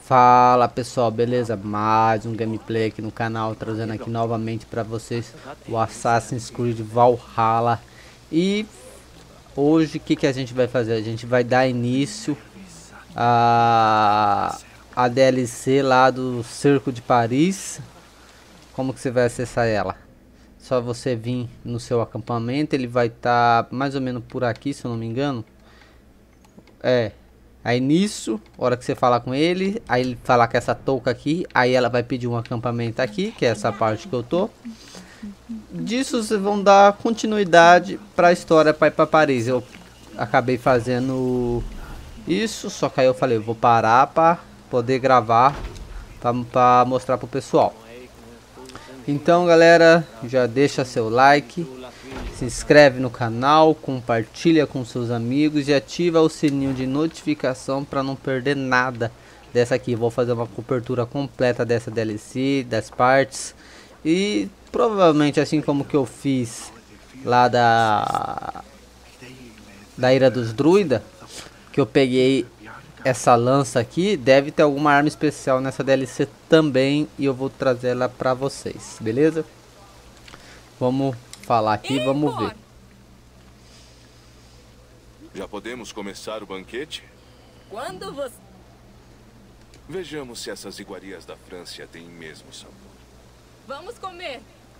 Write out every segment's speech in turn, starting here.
Fala pessoal, beleza? Mais um gameplay aqui no canal, trazendo aqui novamente para vocês o Assassin's Creed Valhalla. E hoje o que a gente vai fazer? A gente vai dar início a DLC lá do Cerco de Paris. Como que você vai acessar ela? Só você vir no seu acampamento, ele vai estar mais ou menos por aqui, se eu não me engano. É. Aí nisso, hora que você falar com ele, aí ele falar com essa touca aqui, aí ela vai pedir um acampamento aqui, que é essa parte que eu tô. Disso vocês vão dar continuidade para a história para ir para Paris. Eu acabei fazendo isso, só que aí eu falei, eu vou parar para poder gravar para mostrar pro pessoal. Então, galera, já deixa seu like, se inscreve no canal, compartilha com seus amigos e ativa o sininho de notificação para não perder nada dessa aqui. Vou fazer uma cobertura completa dessa DLC, das partes e provavelmente assim como que eu fiz lá da Ira dos Druida, que eu peguei essa lança aqui, deve ter alguma arma especial nessa DLC também e eu vou trazer ela pra vocês, beleza? Vamos falar aqui, vamos ver. Já podemos começar o banquete? Quando você... Vejamos se essas iguarias da França têm mesmo sabor. Vamos comer.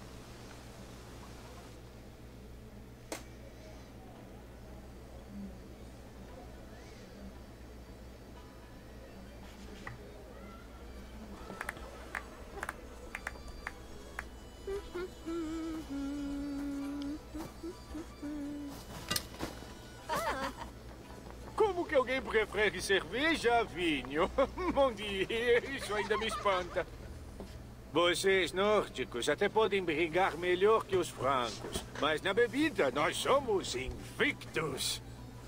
Como que alguém prefere cerveja a vinho? Bom dia, isso ainda me espanta. Vocês nórdicos até podem brigar melhor que os francos, mas na bebida nós somos invictos.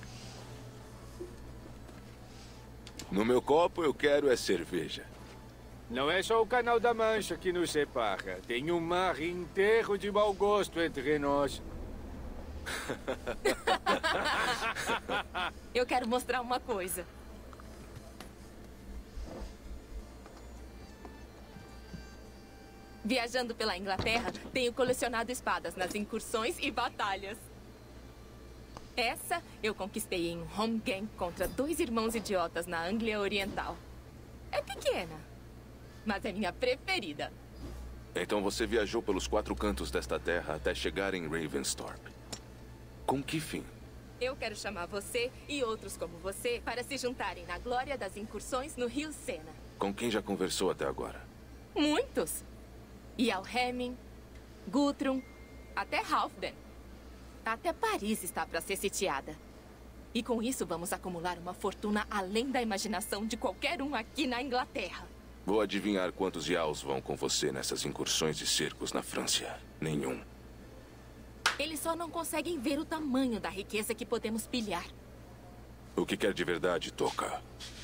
No meu copo eu quero é cerveja. Não é só o Canal da Mancha que nos separa. Tem um mar inteiro de mau gosto entre nós. Eu quero mostrar uma coisa. Viajando pela Inglaterra, tenho colecionado espadas nas incursões e batalhas. Essa eu conquistei em um home game contra 2 irmãos idiotas na Anglia Oriental. É pequena, mas é minha preferida. Então você viajou pelos 4 cantos desta terra até chegar em Ravensthorpe. Com que fim? Eu quero chamar você e outros como você para se juntarem na glória das incursões no Rio Sena. Com quem já conversou até agora? Muitos. Yalhemmin, Guthrum, até Halfdan. Até Paris está para ser sitiada. E com isso vamos acumular uma fortuna além da imaginação de qualquer um aqui na Inglaterra. Vou adivinhar quantos Yaos vão com você nessas incursões e cercos na França. Nenhum. Eles só não conseguem ver o tamanho da riqueza que podemos pilhar. O que quer de verdade, Toca?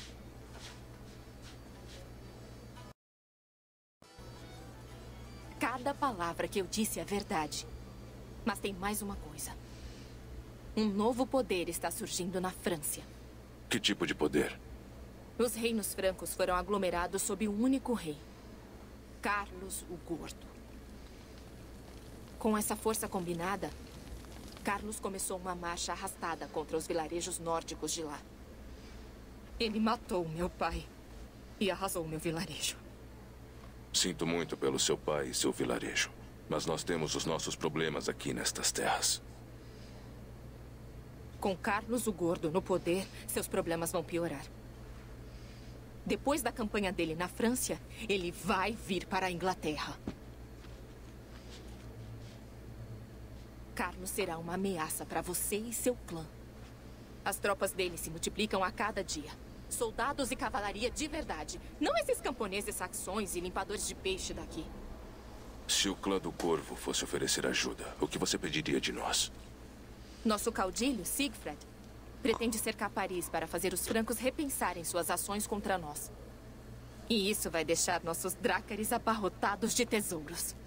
Cada palavra que eu disse é verdade. Mas tem mais uma coisa. Um novo poder está surgindo na França. Que tipo de poder? Os reinos francos foram aglomerados sob um único rei. Carlos o Gordo. Com essa força combinada, Carlos começou uma marcha arrastada contra os vilarejos nórdicos de lá. Ele matou meu pai e arrasou meu vilarejo. Sinto muito pelo seu pai e seu vilarejo. Mas nós temos os nossos problemas aqui nestas terras. Com Carlos o Gordo no poder, seus problemas vão piorar. Depois da campanha dele na França, ele vai vir para a Inglaterra. Carlos será uma ameaça para você e seu clã. As tropas dele se multiplicam a cada dia. Soldados e cavalaria de verdade. Não esses camponeses saxões e limpadores de peixe daqui. Se o clã do Corvo fosse oferecer ajuda, o que você pediria de nós? Nosso caudilho, Siegfried, pretende cercar Paris para fazer os francos repensarem suas ações contra nós. E isso vai deixar nossos drácares abarrotados de tesouros.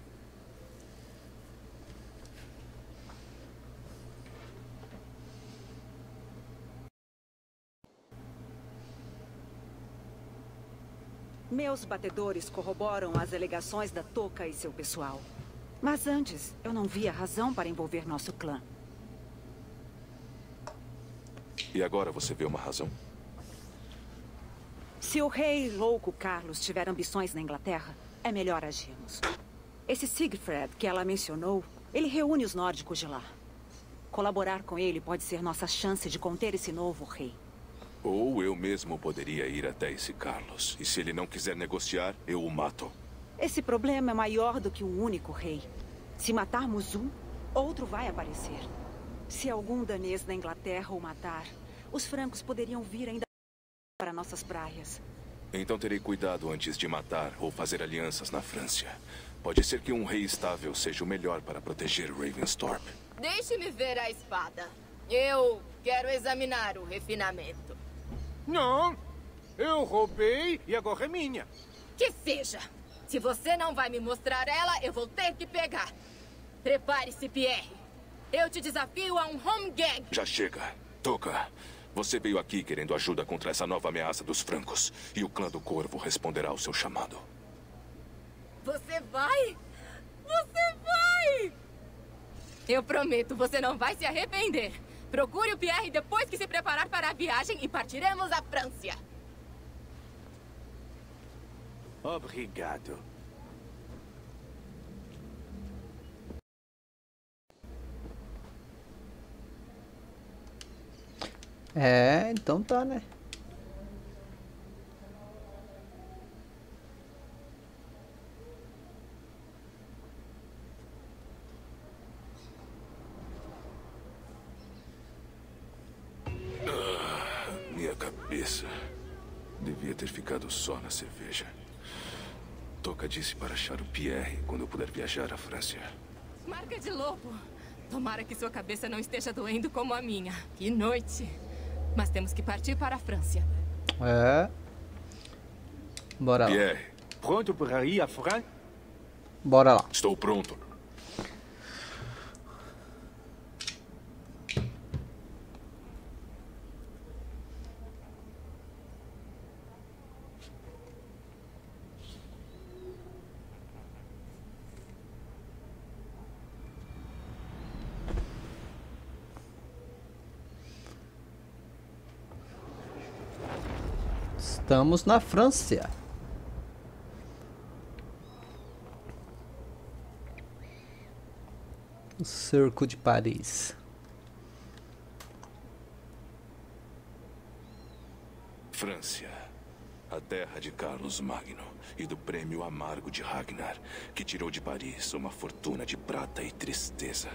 Meus batedores corroboram as alegações da Toca e seu pessoal. Mas antes, eu não via razão para envolver nosso clã. E agora você vê uma razão? Se o rei louco Carlos tiver ambições na Inglaterra, é melhor agirmos. Esse Sigfred que ela mencionou, ele reúne os nórdicos de lá. Colaborar com ele pode ser nossa chance de conter esse novo rei. Ou eu mesmo poderia ir até esse Carlos. E se ele não quiser negociar, eu o mato. Esse problema é maior do que um único rei. Se matarmos um, outro vai aparecer. Se algum danês na Inglaterra o matar, os francos poderiam vir ainda para nossas praias. Então terei cuidado antes de matar ou fazer alianças na França. Pode ser que um rei estável seja o melhor para proteger Ravensthorpe. Deixe-me ver a espada. Eu quero examinar o refinamento. Não, eu roubei e agora é minha. Que seja. Se você não vai me mostrar ela, eu vou ter que pegar. Prepare-se, Pierre. Eu te desafio a um home gang. Já chega. Toca. Você veio aqui querendo ajuda contra essa nova ameaça dos francos. E o clã do Corvo responderá ao seu chamado. Você vai? Você vai! Eu prometo, você não vai se arrepender. Procure o Pierre depois que se preparar para a viagem e partiremos à França. Obrigado. É, então tá, né? Minha cabeça. Devia ter ficado só na cerveja. Toca disse para achar o Pierre quando eu puder viajar à França. Marca de lobo. Tomara que sua cabeça não esteja doendo como a minha. Que noite. Mas temos que partir para a França. É. Bora lá. Pierre, Pronto para ir à França? Bora lá. estou pronto. Estamos na França. O Cerco de Paris. França. A terra de Carlos Magno e do prêmio amargo de Ragnar, que tirou de Paris uma fortuna de prata e tristeza.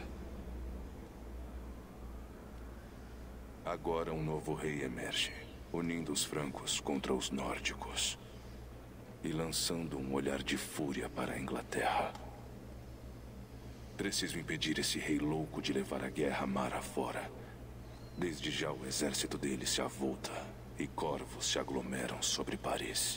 Agora um novo rei emerge, unindo os francos contra os nórdicos e lançando um olhar de fúria para a Inglaterra. Preciso impedir esse rei louco de levar a guerra mar afora. Desde já o exército dele se avulta e corvos se aglomeram sobre Paris.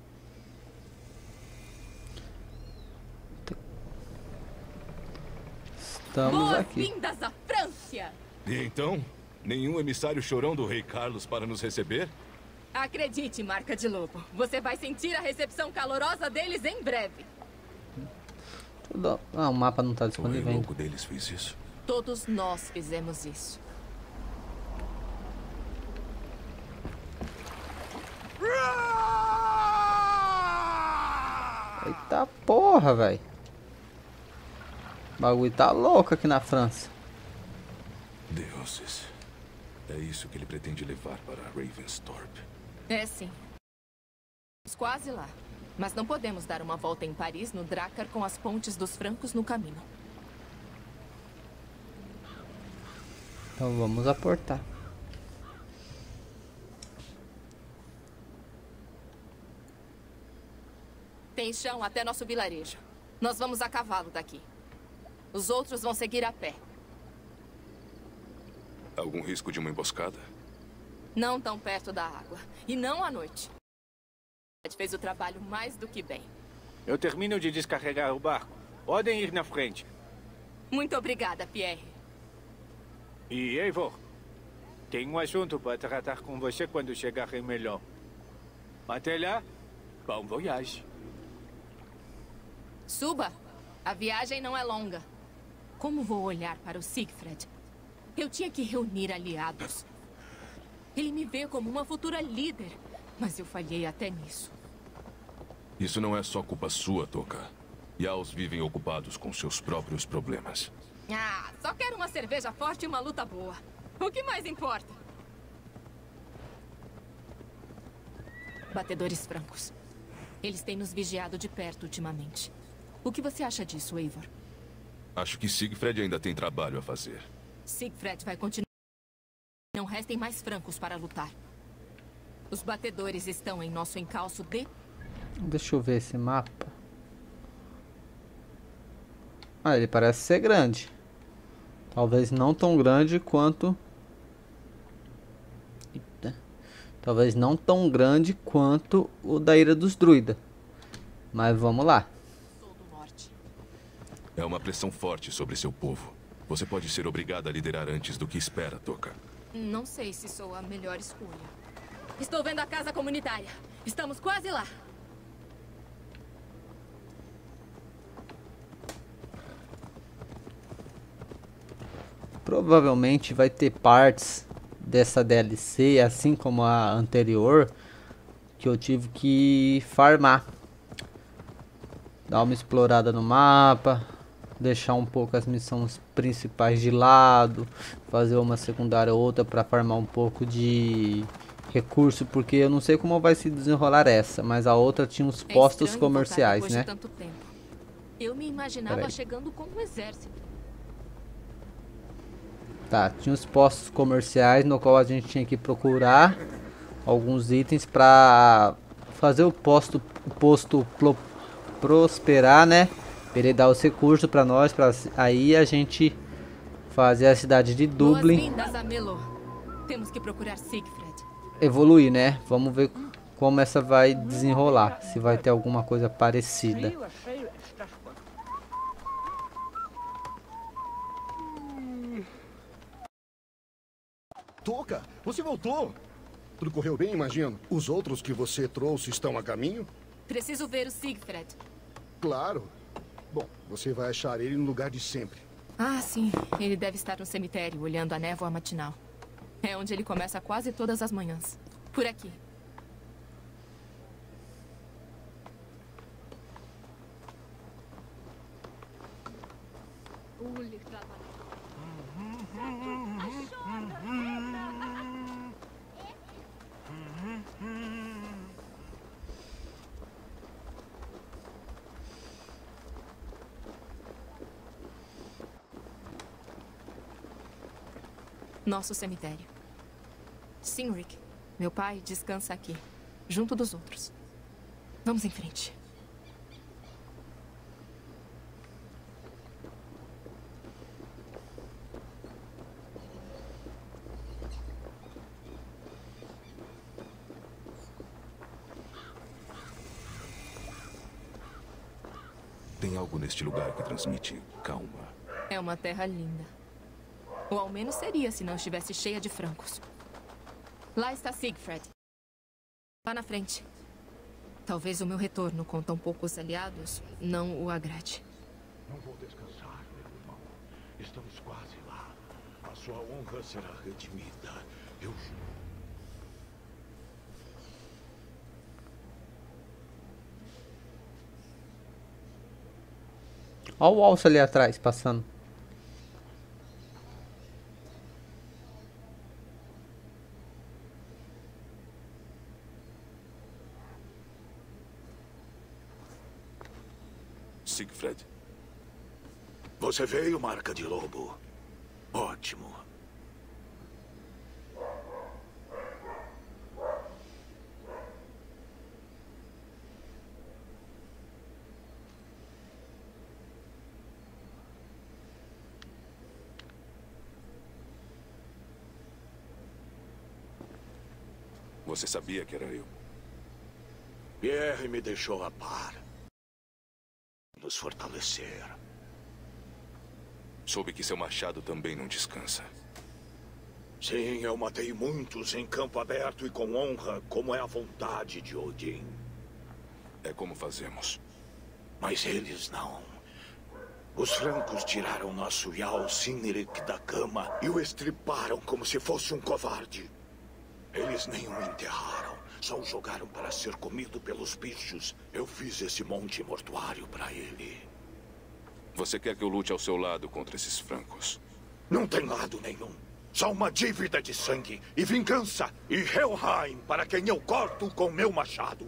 Estamos aqui. Boas-vindas à França! E então? Nenhum emissário chorão do rei Carlos para nos receber? Acredite, Marca de Lobo. Você vai sentir a recepção calorosa deles em breve. Ah, o mapa não tá O rei disponível ainda. louco deles fez isso. Todos nós fizemos isso. Eita porra, velho. O bagulho tá louco aqui na França. Deuses. É isso que ele pretende levar para Ravensthorpe. É sim. Estamos quase lá. Mas não podemos dar uma volta em Paris no Drakkar com as pontes dos francos no caminho. Então vamos aportar. Tem chão até nosso vilarejo. Nós vamos a cavalo daqui. Os outros vão seguir a pé. Algum risco de uma emboscada? Não tão perto da água. E não à noite. Fez o trabalho mais do que bem. Eu termino de descarregar o barco. Podem ir na frente. Muito obrigada, Pierre. E Eivor, tenho um assunto para tratar com você quando chegar em Melon. Até lá, Bom voyage. Suba! A viagem não é longa. Como vou olhar para o Siegfried? Eu tinha que reunir aliados. Ele me vê como uma futura líder, mas eu falhei até nisso. Isso não é só culpa sua, Toka. Yaos vivem ocupados com seus próprios problemas. Ah, só quero uma cerveja forte e uma luta boa. O que mais importa? Batedores francos. Eles têm nos vigiado de perto ultimamente. O que você acha disso, Eivor? Acho que Siegfried ainda tem trabalho a fazer. Siegfried vai continuar. Não restem mais francos para lutar. Os batedores estão em nosso encalço de... Deixa eu ver esse mapa. Ah, ele parece ser grande. Talvez não tão grande quanto... Eita. Talvez não tão grande quanto o da Ilha dos Druida. Mas vamos lá. Sou do norte. É uma pressão forte sobre seu povo. Você pode ser obrigada a liderar antes do que espera, Toka. Não sei se sou a melhor escolha. Estou vendo a casa comunitária. Estamos quase lá. Provavelmente vai ter partes dessa DLC, assim como a anterior, que eu tive que farmar. Dar uma explorada no mapa, deixar um pouco as missões principais de lado, fazer uma secundária ou outra para farmar um pouco de recurso, porque eu não sei como vai se desenrolar essa, mas a outra tinha uns postos comerciais, né? De tanto tempo. Eu me imaginava chegando com um exército. Tá, tinha os postos comerciais no qual a gente tinha que procurar alguns itens para fazer o posto prosperar, né? Pra ele dar os recursos para nós, para aí a gente fazer a cidade de Dublin. Boas-vindas a Melor. Temos que procurar Siegfried. Evoluir, né? Vamos ver como essa vai desenrolar, se vai ter alguma coisa parecida. Toka, você voltou! Tudo correu bem, imagino. Os outros que você trouxe estão a caminho? Preciso ver o Siegfried. Claro. Bom, você vai achar ele no lugar de sempre. Ah, sim. Ele deve estar no cemitério, olhando a névoa matinal. É onde ele começa quase todas as manhãs. Por aqui. Nosso cemitério. Sinric, meu pai, descansa aqui, junto dos outros. Vamos em frente. Tem algo neste lugar que transmite calma. É uma terra linda. Ou ao menos seria se não estivesse cheia de francos. Lá está Siegfried. Lá na frente. Talvez o meu retorno com tão poucos aliados não o agrade. Não vou descansar, meu irmão. Estamos quase lá. A sua honra será redimida. Eu juro. Olha o alce ali atrás, passando. Siegfried. Você veio, marca de lobo. Ótimo. Você sabia que era eu? Pierre me deixou a par. Nos fortalecer. Soube que seu machado também não descansa. Sim, eu matei muitos em campo aberto e com honra, como é a vontade de Odin. É como fazemos. Mas eles não. Os francos tiraram nosso Jarl Cynric da cama e o estriparam como se fosse um covarde. Eles nem o enterraram, só o jogaram para ser comido pelos bichos. Eu fiz esse monte mortuário para ele. Você quer que eu lute ao seu lado contra esses francos? Não tem lado nenhum. Só uma dívida de sangue e vingança. E Helheim, para quem eu corto com meu machado.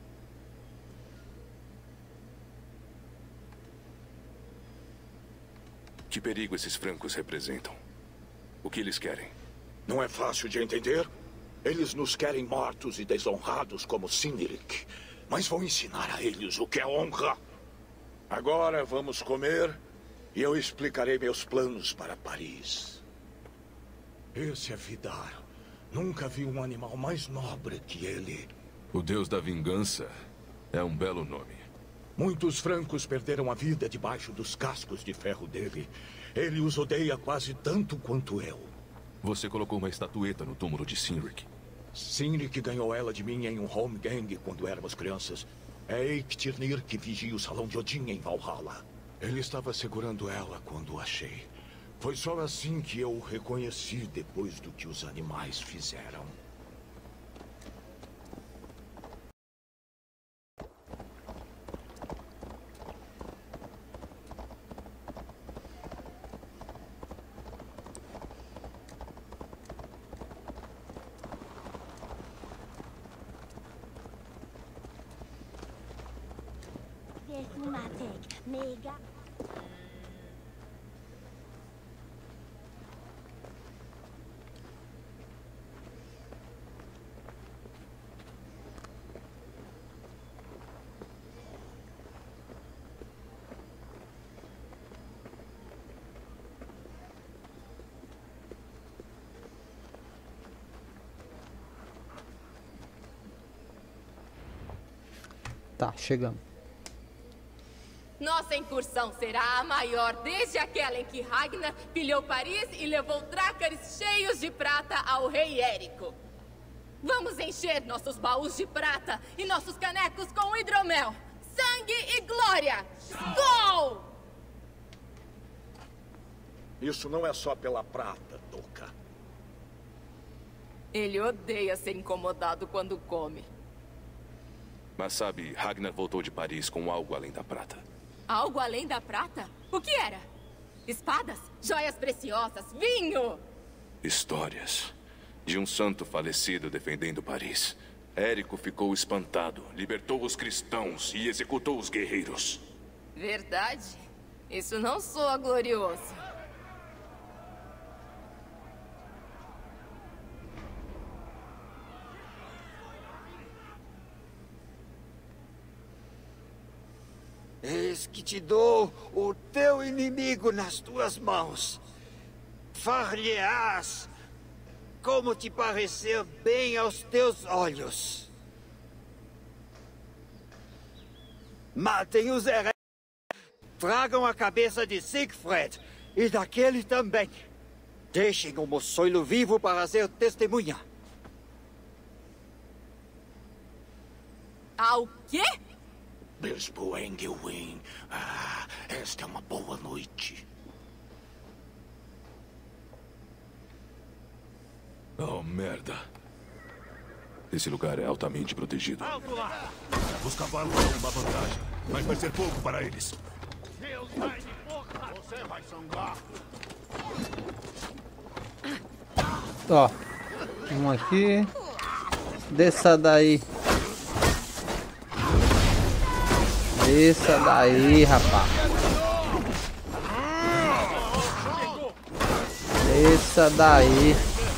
Que perigo esses francos representam? O que eles querem? Não é fácil de entender. Eles nos querem mortos e desonrados como Cynric. Mas vou ensinar a eles o que é honra. Agora vamos comer e eu explicarei meus planos para Paris. Esse é Vidar. Nunca vi um animal mais nobre que ele. O Deus da Vingança é um belo nome. Muitos francos perderam a vida debaixo dos cascos de ferro dele. Ele os odeia quase tanto quanto eu. Você colocou uma estatueta no túmulo de Cynric. Cynric ganhou ela de mim em um Holmgang quando éramos crianças. É Eiktyrnir que vigia o salão de Odin em Valhalla. Ele estava segurando ela quando o achei. Foi só assim que eu o reconheci depois do que os animais fizeram. Tá, chegamos. Nossa incursão será a maior desde aquela em que Ragnar pilhou Paris e levou drácares cheios de prata ao rei Érico. Vamos encher nossos baús de prata e nossos canecos com hidromel, sangue e glória! Gol! Isso não é só pela prata, Toka. Ele odeia ser incomodado quando come. Mas sabe, Ragnar voltou de Paris com algo além da prata. Algo além da prata? O que era? Espadas? Joias preciosas? Vinho? Histórias de um santo falecido defendendo Paris. Érico ficou espantado, libertou os cristãos e executou os guerreiros. Verdade? Isso não soa glorioso. Eis que te dou o teu inimigo nas tuas mãos. Far-lhe-ás como te parecer bem aos teus olhos. Matem os hereges. Tragam a cabeça de Siegfried e daquele também. Deixem o moçoilo vivo para ser testemunha. Ao quê? Bispo Engelwin. Ah, esta é uma boa noite. Oh, merda. Esse lugar é altamente protegido. Os cavalos são uma vantagem, mas vai ser pouco para eles. Deus vai de porra! Você vai sangrar! Ó, um aqui. Desça daí. Desça daí, rapaz. Desça daí.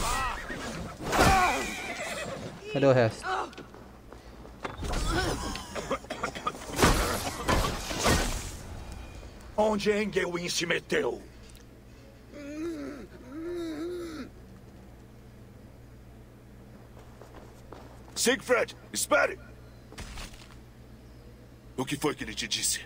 Cadê o resto? Onde Engelwin se meteu? Siegfried, espere! O que foi que ele te disse?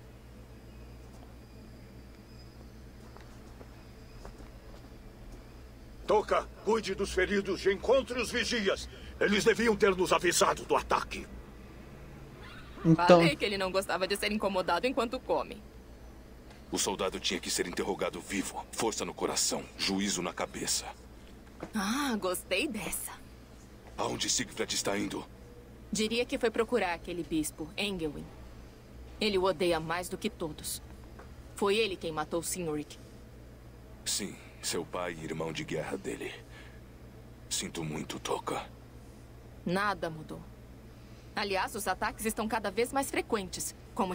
Toka, cuide dos feridos e encontre os vigias. Eles deviam ter nos avisado do ataque. Então, Falei que ele não gostava de ser incomodado enquanto come. O soldado tinha que ser interrogado vivo. Força no coração, juízo na cabeça. Ah, gostei dessa. Aonde Siegfried está indo? Diria que foi procurar aquele bispo, Engelwin. Ele o odeia mais do que todos. Foi ele quem matou Sinrik. Sim, seu pai e irmão de guerra dele. Sinto muito, Toka. Nada mudou. Aliás, os ataques estão cada vez mais frequentes. Como...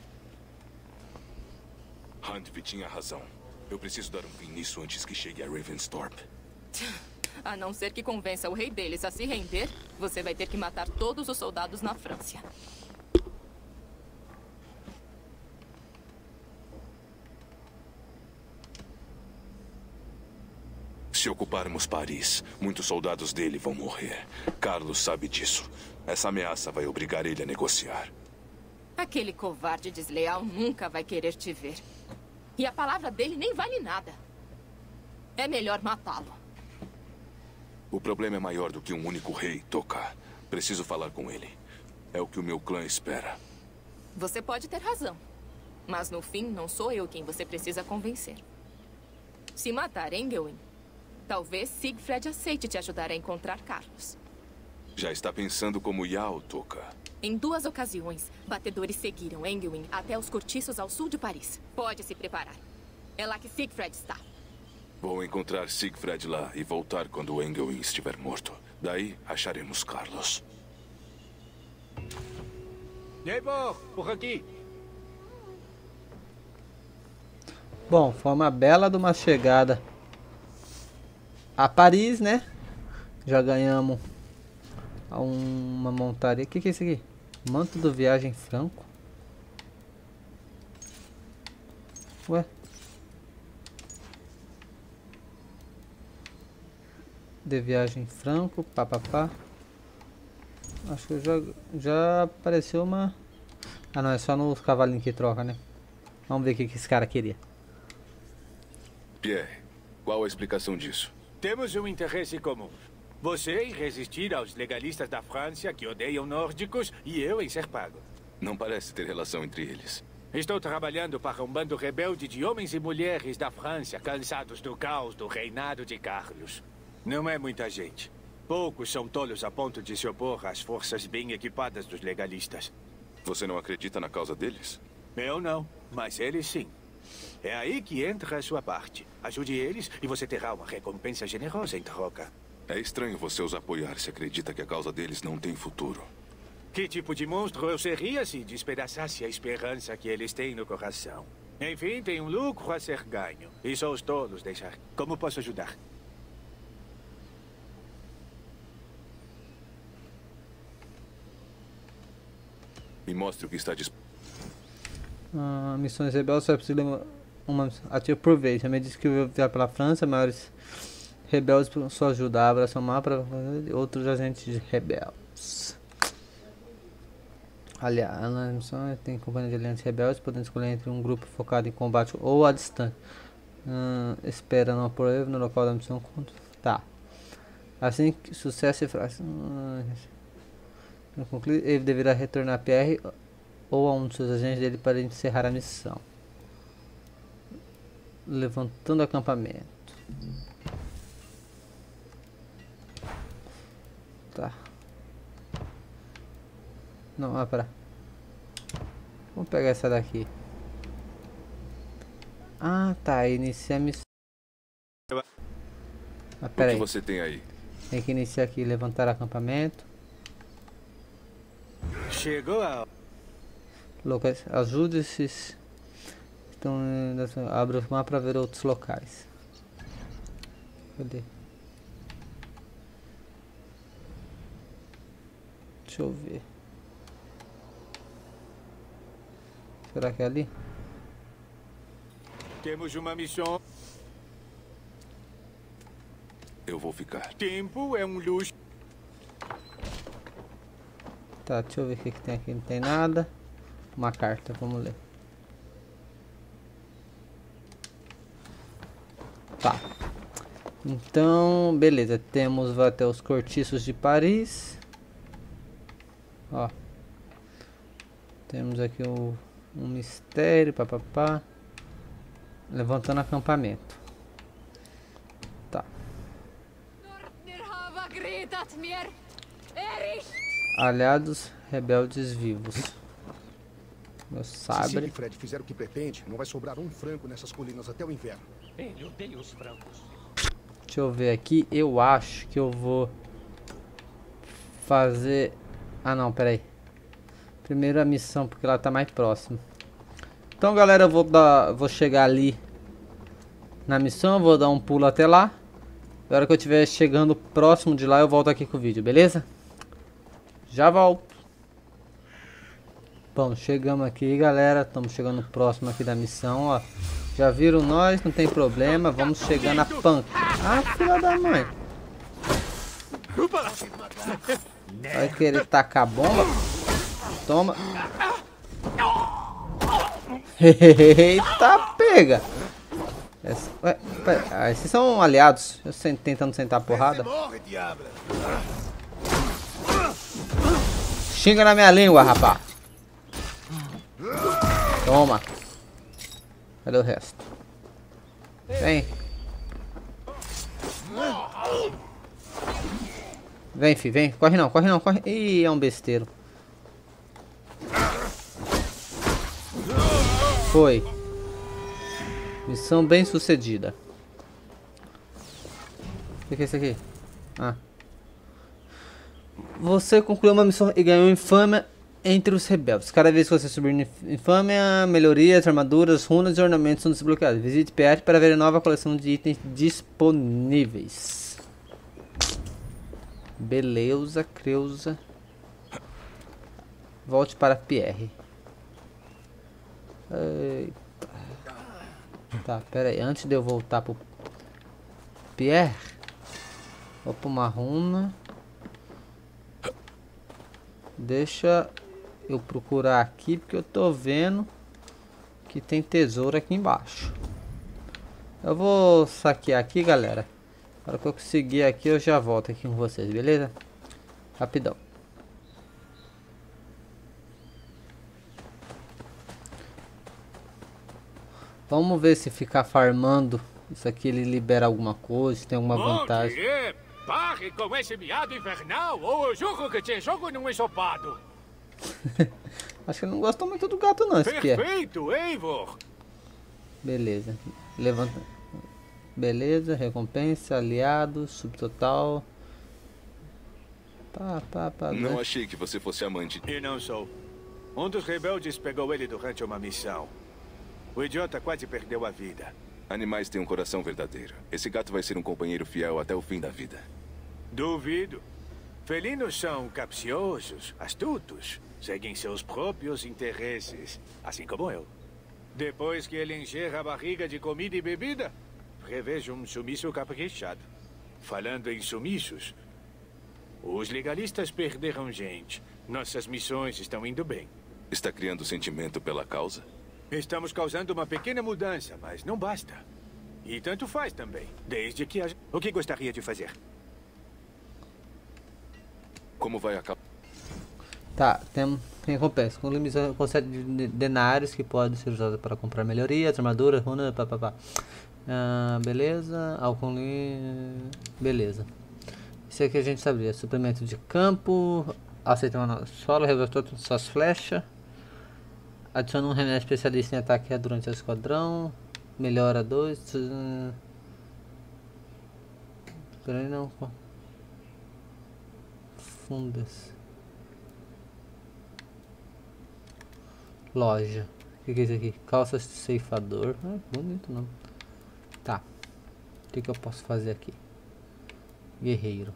Handvi tinha razão. Eu preciso dar um fim nisso antes que chegue a Ravensthorpe. A não ser que convença o rei deles a se render, você vai ter que matar todos os soldados na França. Se ocuparmos Paris, muitos soldados dele vão morrer. Carlos sabe disso. Essa ameaça vai obrigar ele a negociar. Aquele covarde desleal nunca vai querer te ver. E a palavra dele nem vale nada. É melhor matá-lo. O problema é maior do que um único rei, Toka. Preciso falar com ele. É o que o meu clã espera. Você pode ter razão. Mas no fim, não sou eu quem você precisa convencer. Se matar Engelwin, talvez Siegfried aceite te ajudar a encontrar Carlos. Já está pensando como Yao, Toka. Em 2 ocasiões, batedores seguiram Engelwin até os cortiços ao sul de Paris. Pode se preparar. É lá que Siegfried está. Vou encontrar Siegfried lá e voltar quando Engelwin estiver morto. Daí, acharemos Carlos. Eivor, por aqui. bom, forma bela de uma chegada a Paris, né? Já ganhamos uma montaria. O que é isso aqui? Manto do Viagem Franco. Ué? De Viagem Franco, papapá. Acho que já apareceu uma... Ah não, é só nos cavalinhos que troca, né? Vamos ver o que esse cara queria. Pierre, qual a explicação disso? Temos um interesse comum. Você em resistir aos legalistas da França que odeiam nórdicos e eu em ser pago. Não parece ter relação entre eles. Estou trabalhando para um bando rebelde de homens e mulheres da França cansados do caos do reinado de Carlos. Não é muita gente. Poucos são tolos a ponto de se opor às forças bem equipadas dos legalistas. Você não acredita na causa deles? Eu não, mas eles sim. É aí que entra a sua parte. Ajude eles e você terá uma recompensa generosa em troca. É estranho você os apoiar se acredita que a causa deles não tem futuro. Que tipo de monstro eu seria se despedaçasse a esperança que eles têm no coração? Enfim, tem um lucro a ser ganho. E só os tolos deixar. Como posso ajudar? Me mostre o que está disposto. Missões rebeldes só é possível uma missão ativa por vez. Também disse que eu viajar pela França, maiores rebeldes por sua ajuda. Abraça o mapa para outros agentes rebeldes. Aliás, na missão tem companhia de aliantes rebeldes, podendo escolher entre um grupo focado em combate ou à distância. Espera não apoio no local da missão. Tá. Assim que sucesso e frase. Ele deverá retornar a Pierre ou a um dos seus agentes dele para encerrar a missão. Levantando acampamento. Tá. Não, pera. Vamos pegar essa daqui. Ah, tá. Iniciar a missão. O que você tem aí? Tem que iniciar aqui. Levantar acampamento. Chegou a... Locais. Ajude-se. Então, abre o mapa para ver outros locais. Cadê? Deixa eu ver. Será que é ali? Temos uma missão. Eu vou ficar. Tempo é um luxo. Tá, deixa eu ver o que tem aqui. Não tem nada. Uma carta, vamos ler. Tá. Então, beleza. Temos até os cortiços de Paris. Ó. Temos aqui um mistério, papapá. Levantando acampamento. Tá. Aliados rebeldes vivos. Meu sabre. Se Siegfried fizer o que pretende, não vai sobrar um franco nessas colinas até o inverno. Ele odeia os francos. Deixa eu ver aqui. Eu acho que eu vou fazer... Ah, não, peraí. Primeiro a missão, porque ela tá mais próxima. Então, galera, eu vou chegar ali na missão. Vou dar um pulo até lá. Na hora que eu estiver chegando próximo de lá, eu volto aqui com o vídeo, beleza? Já volto. Bom, chegamos aqui, galera. Estamos chegando próximo aqui da missão, ó. Já viram nós? Não tem problema. Vamos chegar na panca. Ah, filha da mãe. Vai querer tacar bomba? Toma. Eita, pega. Esses são aliados. Eu tentando sentar a porrada. Xinga na minha língua, rapá. Toma. Cadê o resto? Vem. Vem, filho, vem. Corre não, corre não, corre. Ih, é um besteiro. Foi. Missão bem sucedida. O que é isso aqui? Ah. Você concluiu uma missão e ganhou infâmia entre os rebeldes. Cada vez que você subir infâmia, melhorias, armaduras, runas e ornamentos são desbloqueados. Visite PF para ver a nova coleção de itens disponíveis. Beleza, Creuza. Volte para Pierre. Eita. Tá, pera aí. Antes de eu voltar pro Pierre, vou pra uma runa. Deixa eu procurar aqui, porque eu tô vendo que tem tesouro aqui embaixo. Eu vou saquear aqui, galera. Na hora que eu conseguir aqui, eu já volto aqui com vocês, beleza? Rapidão. Vamos ver se ficar farmando isso aqui ele libera alguma coisa, se tem alguma vantagem. Pare com esse miado infernal, ou eu juro que te jogo num ensopado. Acho que ele não gostou muito do gato não, esse Pierre. Perfeito, Eivor. Beleza. Levanta. Beleza, recompensa, aliado, subtotal. Não achei que você fosse amante. E não sou. Um dos rebeldes pegou ele durante uma missão. O idiota quase perdeu a vida. Animais têm um coração verdadeiro. Esse gato vai ser um companheiro fiel até o fim da vida. Duvido. Felinos são capciosos, astutos, seguem seus próprios interesses, assim como eu. Depois que ele encher a barriga de comida e bebida, prevejo um sumiço caprichado. Falando em sumiços, os legalistas perderam gente. Nossas missões estão indo bem. Está criando sentimento pela causa? Estamos causando uma pequena mudança, mas não basta. E tanto faz também, desde que haja... O que gostaria de fazer? Como vai acabar? Tá, tem recompensa. Com limitação com 7 denários que pode ser usado para comprar melhorias, armaduras, runas, papapá. Beleza, álcool, beleza. Isso aqui a gente sabia. Suplemento de campo, aceita uma solo, revertou suas flechas. Adiciona um remédio especialista em ataque durante o esquadrão. Melhora 2. Peraí, não. Fundas. Loja. O que é isso aqui? Calça ceifador. Ah, bonito não. Tá. O que eu posso fazer aqui? Guerreiro.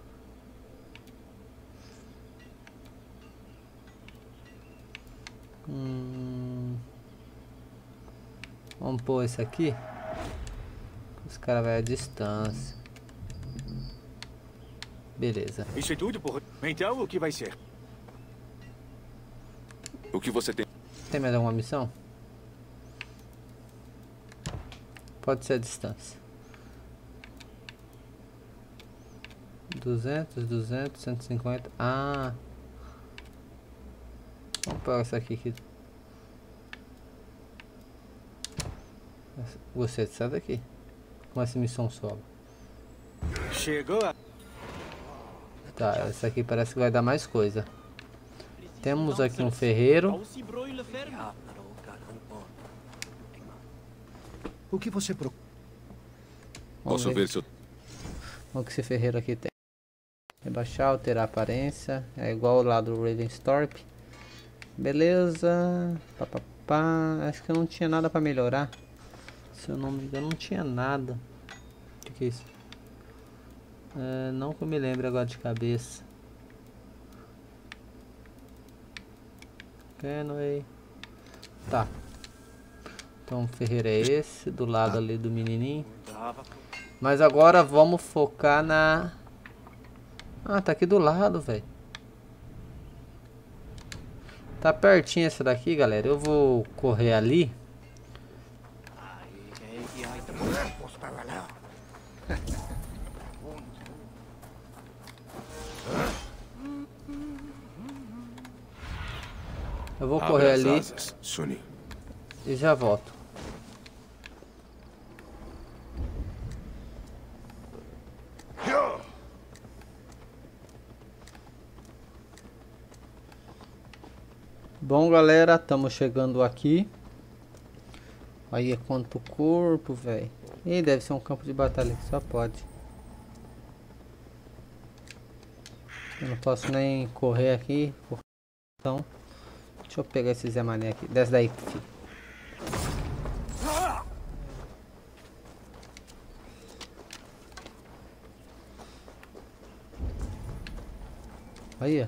Vamos pôr esse aqui. Os caras vão à distância. Beleza. Isso é tudo, porra. Então o que vai ser? O que você tem? Tem mais alguma missão? Pode ser a distância. 200, 150. Ah. Vamos pegar essa aqui que Gostei dessa daqui. Com essa missão solo. Chegou a... Tá, essa aqui parece que vai dar mais coisa. Temos aqui um ferreiro. O que você procura? Posso ver se eu... O que esse ferreiro aqui tem? Rebaixar, alterar a aparência. É igual lá do Ravensthorpe. Beleza. Pá. Acho que eu não tinha nada pra melhorar. Se eu não me engano, não tinha nada. O que é isso? Não que eu me lembre agora de cabeça. Kenway. Tá. Então o ferreiro é esse. Do lado ali do menininho. Mas agora vamos focar na... Ah, tá aqui do lado, velho. Tá pertinho essa daqui, galera. Eu vou correr ali. Eu vou correr ali e já volto. Bom, galera, estamos chegando aqui. Aí quanto corpo, velho. Ih, deve ser um campo de batalha que só pode. Eu não posso nem correr aqui. Então, deixa eu pegar esse Zé Mané aqui. Desce daí, filho. Aí,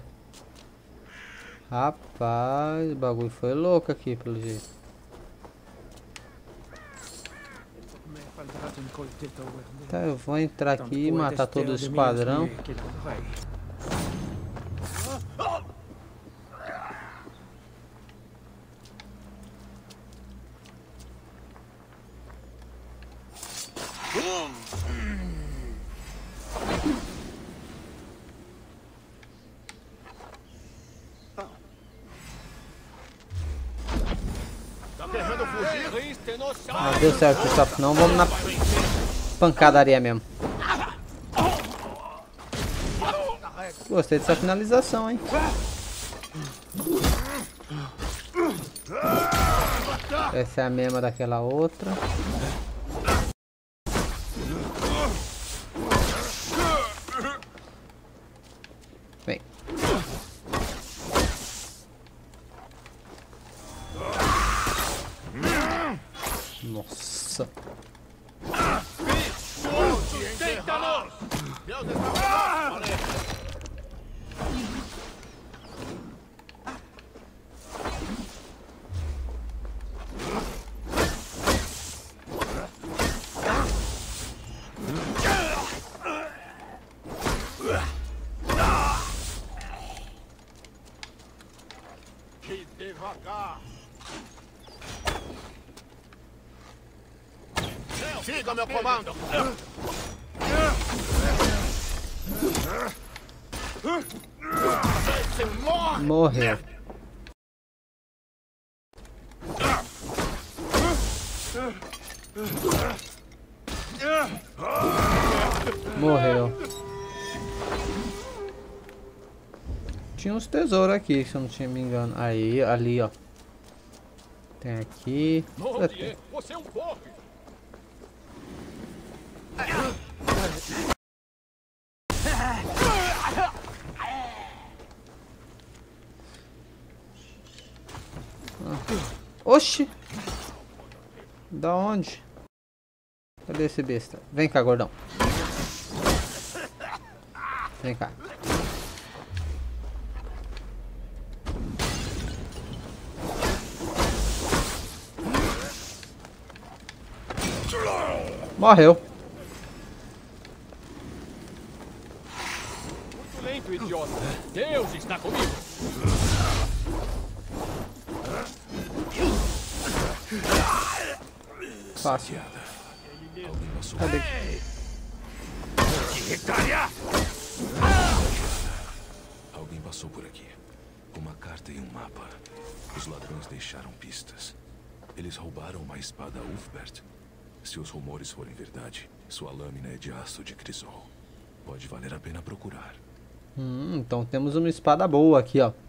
rapaz, o bagulho foi louco aqui, pelo jeito. Tá, eu vou entrar aqui e matar todo o esquadrão. Não deu certo, pessoal, não vamos na pancadaria mesmo. Gostei dessa finalização, hein? Essa é a mesma daquela outra. Vem. Nossa. Que devagar. Siga meu comando. Morreu. Morreu. Tinha uns tesouros aqui, se eu não tinha me engano. Aí, ali, ó. Tem aqui. Você é um porco. Oxi! Da onde? Cadê esse besta? Vem cá, gordão. Vem cá. Morreu. Muito lento, idiota. Deus está comigo. Fácil. Cadê? Alguém passou por aqui. Uma carta e um mapa. Os ladrões deixaram pistas. Eles roubaram uma espada Ulfbert. Se os rumores forem verdade, sua lâmina é de aço de crisol. Pode valer a pena procurar. Então temos uma espada boa aqui, ó.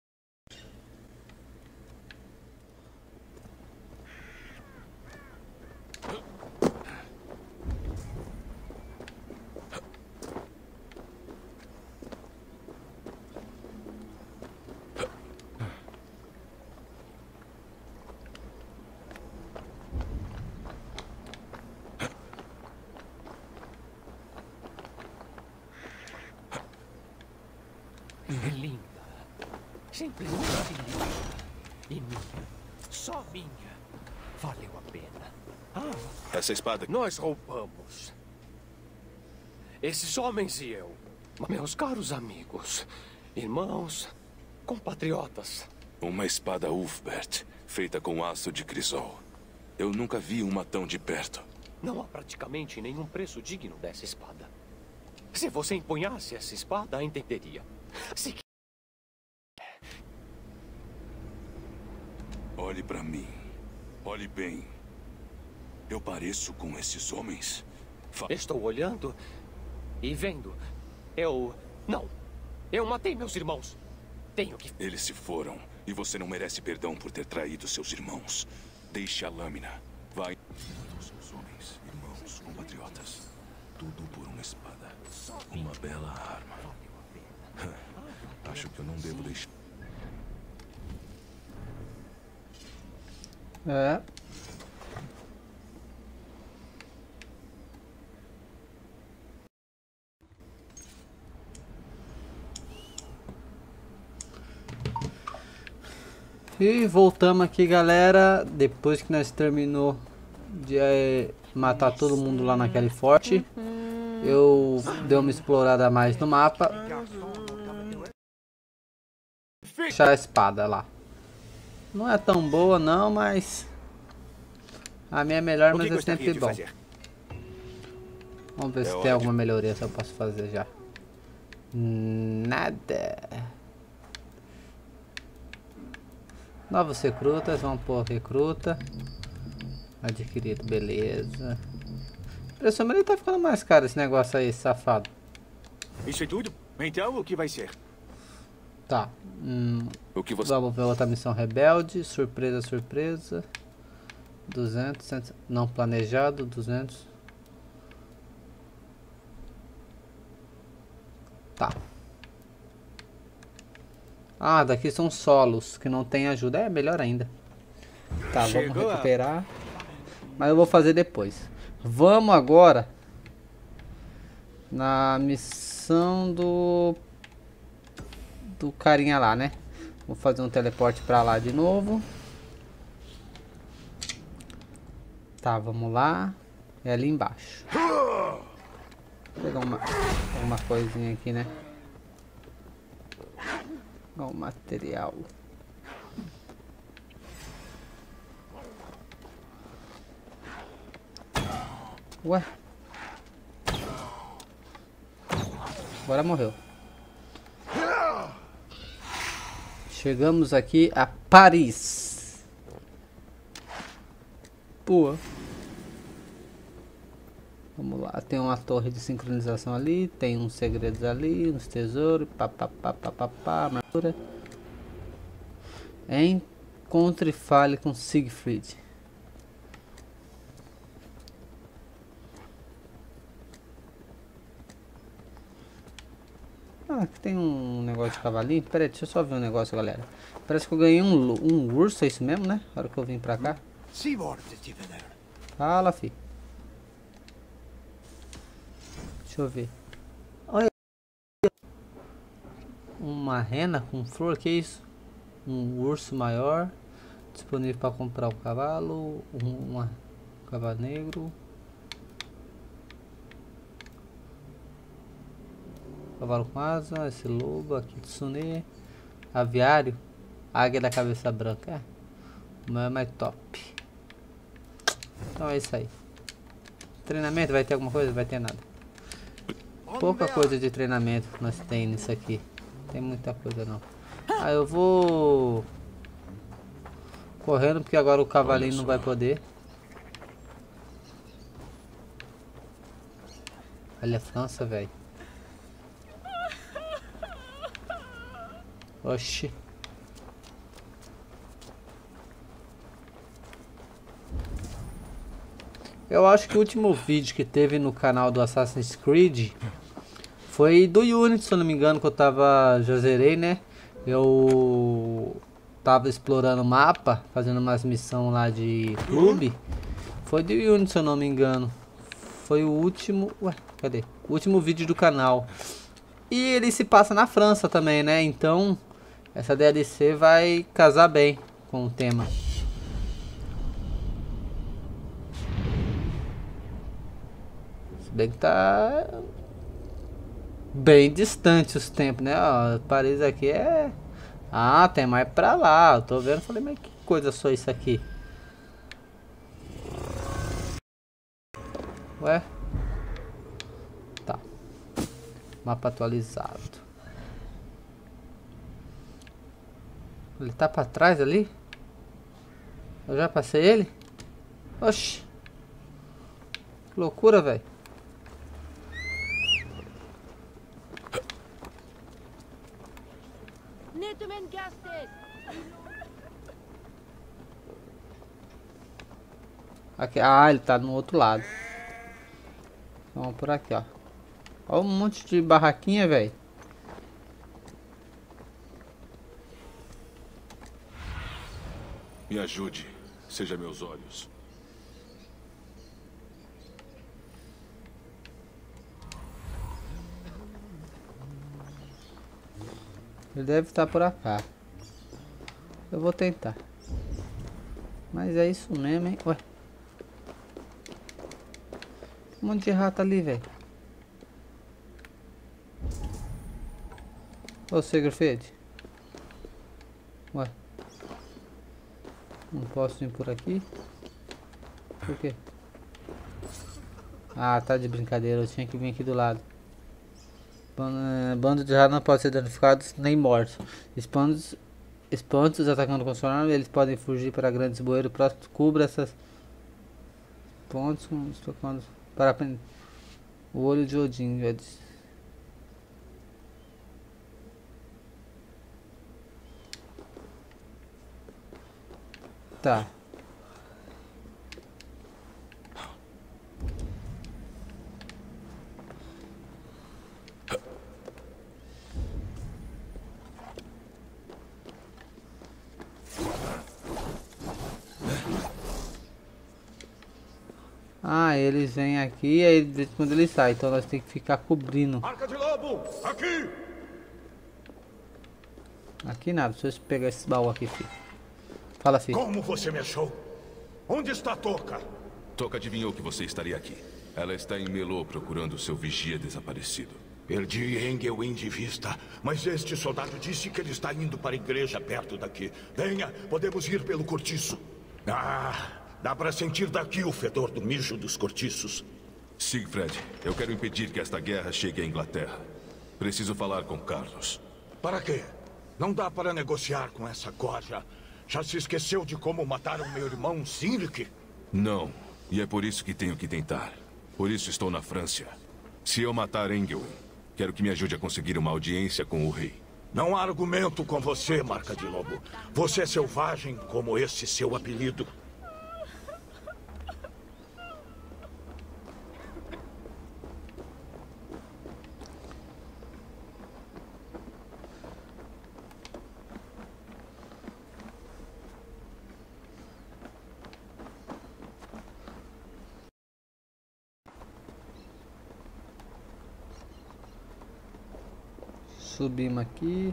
Linda. Simplesmente linda. E minha. Só minha. Valeu a pena. Essa espada... Nós roubamos. Esses homens e eu. Meus caros amigos. Irmãos. Compatriotas. Uma espada Ulfbert, feita com aço de crisol. Eu nunca vi uma tão de perto. Não há praticamente nenhum preço digno dessa espada. Se você empunhasse essa espada, a entenderia. Se... Olhe pra mim. Olhe bem. Eu pareço com esses homens? Estou olhando e vendo. Não. Eu matei meus irmãos. Tenho que... Eles se foram e você não merece perdão por ter traído seus irmãos. Deixe a lâmina. Vai. Os homens, irmãos, compatriotas. Tudo por uma espada. Uma bela arma. Acho que eu não devo deixar. É. E voltamos aqui, galera. Depois que nós terminou de matar todo mundo lá naquele forte, eu dei uma explorada a mais no mapa. Deixar a espada lá. Não é tão boa não, mas a minha é melhor, mas é sempre bom. Vamos ver se tem alguma melhoria que eu posso fazer já. Nada. Novos recrutas, vamos pôr recruta. Adquirido, beleza. Impressionante, ele tá ficando mais caro esse negócio aí, safado. Isso é tudo? Então o que vai ser? Tá. O que você... Vamos ver outra missão rebelde. Surpresa, surpresa. 200, 100, não planejado, 200. Tá. Ah, daqui são solos, que não tem ajuda. É melhor ainda. Tá, vamos recuperar. Mas eu vou fazer depois. Vamos agora na missão do carinha lá, né? Vou fazer um teleporte pra lá de novo. Tá, vamos lá. É ali embaixo. Vou pegar uma coisinha aqui, né? O material. Ué? Agora morreu. Chegamos aqui a Paris. Pô. Vamos lá, tem uma torre de sincronização ali, tem uns segredos ali, uns tesouros, armadura. Encontre e fale com Siegfried. Ah, aqui tem um negócio de cavalinho. Pera aí, deixa eu só ver um negócio, galera. Parece que eu ganhei um urso, é isso mesmo, né? Na hora que eu vim pra cá. Fala, fi. Deixa eu ver. Olha. Uma rena com flor, que isso? Um urso maior. Disponível para comprar o cavalo. Um cavalo negro. Cavalo com asa. Esse lobo aqui, tsune. Aviário. Águia da cabeça branca. É. O meu é mais top. Então é isso aí. Treinamento, vai ter alguma coisa? Vai ter nada. Pouca coisa de treinamento que nós tem nisso aqui. Tem muita coisa não. Ah, eu vou correndo porque agora o cavalinho não vai poder. Olha a França, velho. Oxi. Eu acho que o último vídeo que teve no canal do Assassin's Creed foi do Unity, se eu não me engano, que eu tava... Já zerei, né? Eu tava explorando o mapa, fazendo umas missões lá de clube. Foi do Unity, se eu não me engano. Foi o último... Ué, cadê? O último vídeo do canal. E ele se passa na França também, né? Então, essa DLC vai casar bem com o tema. Se bem que tá... bem distante os tempos, né? Ó, Paris aqui é... Ah, tem mais pra lá. Eu tô vendo, falei, mas que coisa só isso aqui? Ué? Tá. Mapa atualizado. Ele tá pra trás ali? Eu já passei ele? Oxi. Que loucura, velho. Aqui, ah, ele tá no outro lado. Vamos por aqui, ó. Olha um monte de barraquinha, velho. Me ajude. Seja meus olhos. Ele deve estar por cá. Eu vou tentar. Mas é isso mesmo, hein? Ué. Um monte de rato ali, velho. Ô, Siegfried. Ué. Não posso ir por aqui? Por quê? Ah, tá de brincadeira. Eu tinha que vir aqui do lado. Bando de ratos não pode ser danificados nem mortos. Espantos atacando com sonar, eles podem fugir para grandes bueiros próximos. Cubra essas pontes tocando para o olho de Odin. Tá. Ah, eles vêm aqui e aí de vez em quando eles saem, então nós temos que ficar cobrindo. Marca de lobo, aqui! Aqui nada, deixa eu pegar esse baú aqui, filho. Fala, filho. Como você me achou? Onde está Toca? Toca adivinhou que você estaria aqui. Ela está em Melô procurando seu vigia desaparecido. Perdi Engelwin de vista, mas este soldado disse que ele está indo para a igreja perto daqui. Venha, podemos ir pelo cortiço. Ah, dá para sentir daqui o fedor do mijo dos cortiços. Siegfried, eu quero impedir que esta guerra chegue à Inglaterra. Preciso falar com Carlos. Para quê? Não dá para negociar com essa corja. Já se esqueceu de como mataram meu irmão Cynric? Não, e é por isso que tenho que tentar. Por isso estou na França. Se eu matar Engelwin, quero que me ajude a conseguir uma audiência com o rei. Não há argumento com você, Marca de Lobo. Você é selvagem como esse seu apelido. Subimos aqui.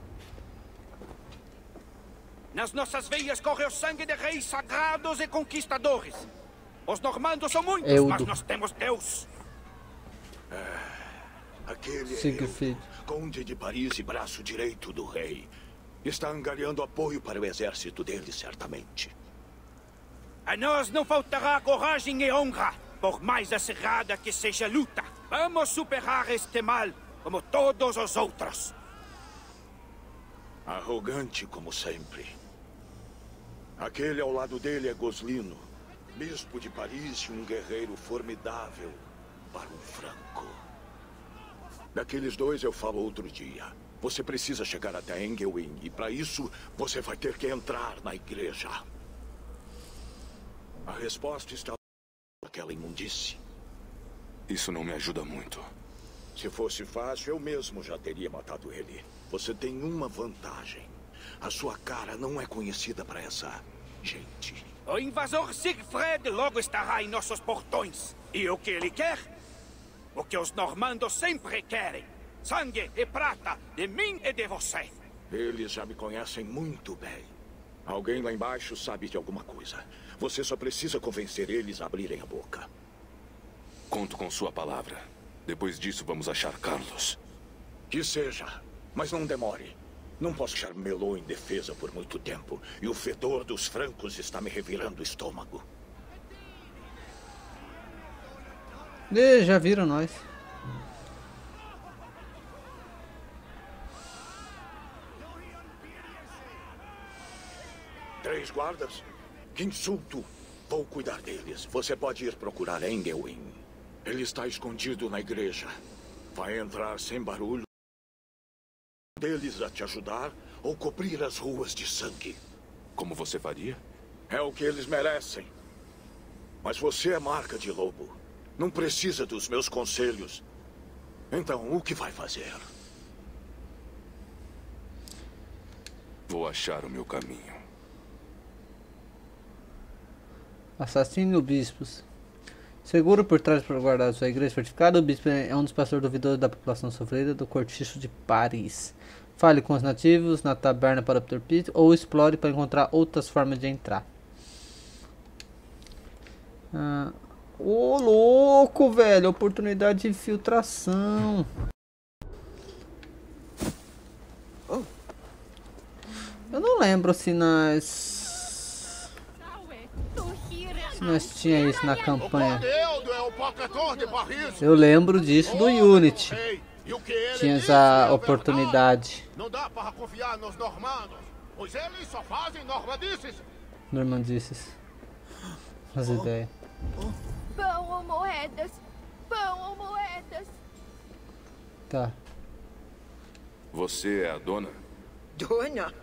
Nas nossas veias corre o sangue de reis sagrados e conquistadores. Os normandos são muitos, mas nós temos Deus. Aquele Siegfried, conde de Paris e braço direito do rei. Está angariando apoio para o exército dele, certamente. A nós não faltará coragem e honra, por mais acirrada que seja a luta. Vamos superar este mal, como todos os outros. Arrogante como sempre. Aquele ao lado dele é Goslino, bispo de Paris e um guerreiro formidável. para um franco. Daqueles dois eu falo outro dia. Você precisa chegar até Engelwin e para isso você vai ter que entrar na igreja. A resposta está naquela imundície. Isso não me ajuda muito. Se fosse fácil, eu mesmo já teria matado ele. Você tem uma vantagem. A sua cara não é conhecida para essa gente. O invasor Siegfried logo estará em nossos portões. E o que ele quer? O que os normandos sempre querem. Sangue e prata de mim e de você. Eles já me conhecem muito bem. Alguém lá embaixo sabe de alguma coisa. Você só precisa convencer eles a abrirem a boca. Conto com sua palavra. Depois disso, vamos achar Carlos. Que seja, mas não demore. Não posso deixar Melot em defesa por muito tempo. E o fedor dos francos está me revirando o estômago. Já viram nós. Três guardas? Que insulto! Vou cuidar deles. Você pode ir procurar Engelwin. Ele está escondido na igreja. Vai entrar sem barulho. Deles a te ajudar ou cobrir as ruas de sangue. Como você faria? É o que eles merecem. Mas você é marca de lobo. Não precisa dos meus conselhos. Então, o que vai fazer? Vou achar o meu caminho. Assassine o bispo. Seguro por trás para guardar sua igreja fortificada, o bispo é um dos pastores duvidosos da população sofrida do cortiço de Paris. Fale com os nativos na taberna para obter pista ou explore para encontrar outras formas de entrar. Ô louco, velho, oportunidade de infiltração. Eu não lembro se nós tinha isso na campanha. Eu lembro disso do Unity. Tinha essa oportunidade. Não dá para confiar nos normandos, pois eles só fazem normadices. Normandices. As ideias. Pão ou moedas? Pão ou moedas? Tá. Você é a dona? Dona?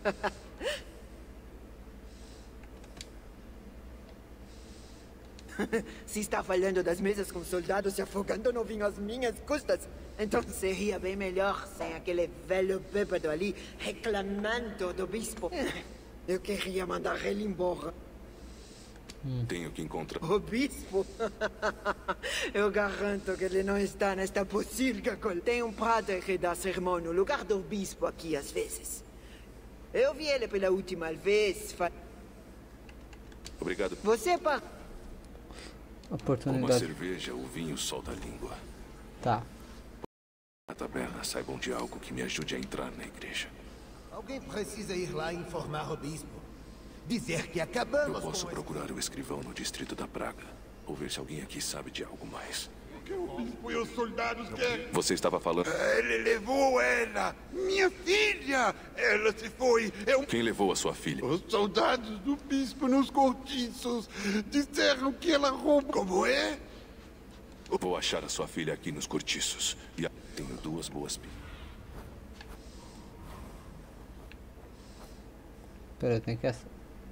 Se está falando das mesas com soldados se afogando no vinho às minhas custas, então seria bem melhor sem aquele velho bêbado ali reclamando do bispo. Eu queria mandar ele embora. Tenho que encontrar... O bispo? Eu garanto que ele não está nesta pocilga. Tem um padre que dá sermão no lugar do bispo aqui às vezes. Eu vi ele pela última vez. Obrigado. Você Oportunidade. Uma cerveja, o vinho solta a língua. Tá. Na taberna, saibam de algo que me ajude a entrar na igreja. Alguém precisa ir lá e informar o bispo. Dizer que acabamos. Eu posso procurar o escrivão no distrito da Praga. Ou ver se alguém aqui sabe de algo mais. O que o bispo e os soldados querem? Você estava falando... Ele levou ela! Minha filha! Ela se foi! Quem levou a sua filha? Os soldados do bispo nos cortiços disseram que ela roubou. Como é? Vou achar a sua filha aqui nos cortiços. E tenho duas boas pistas. Peraí, tem que...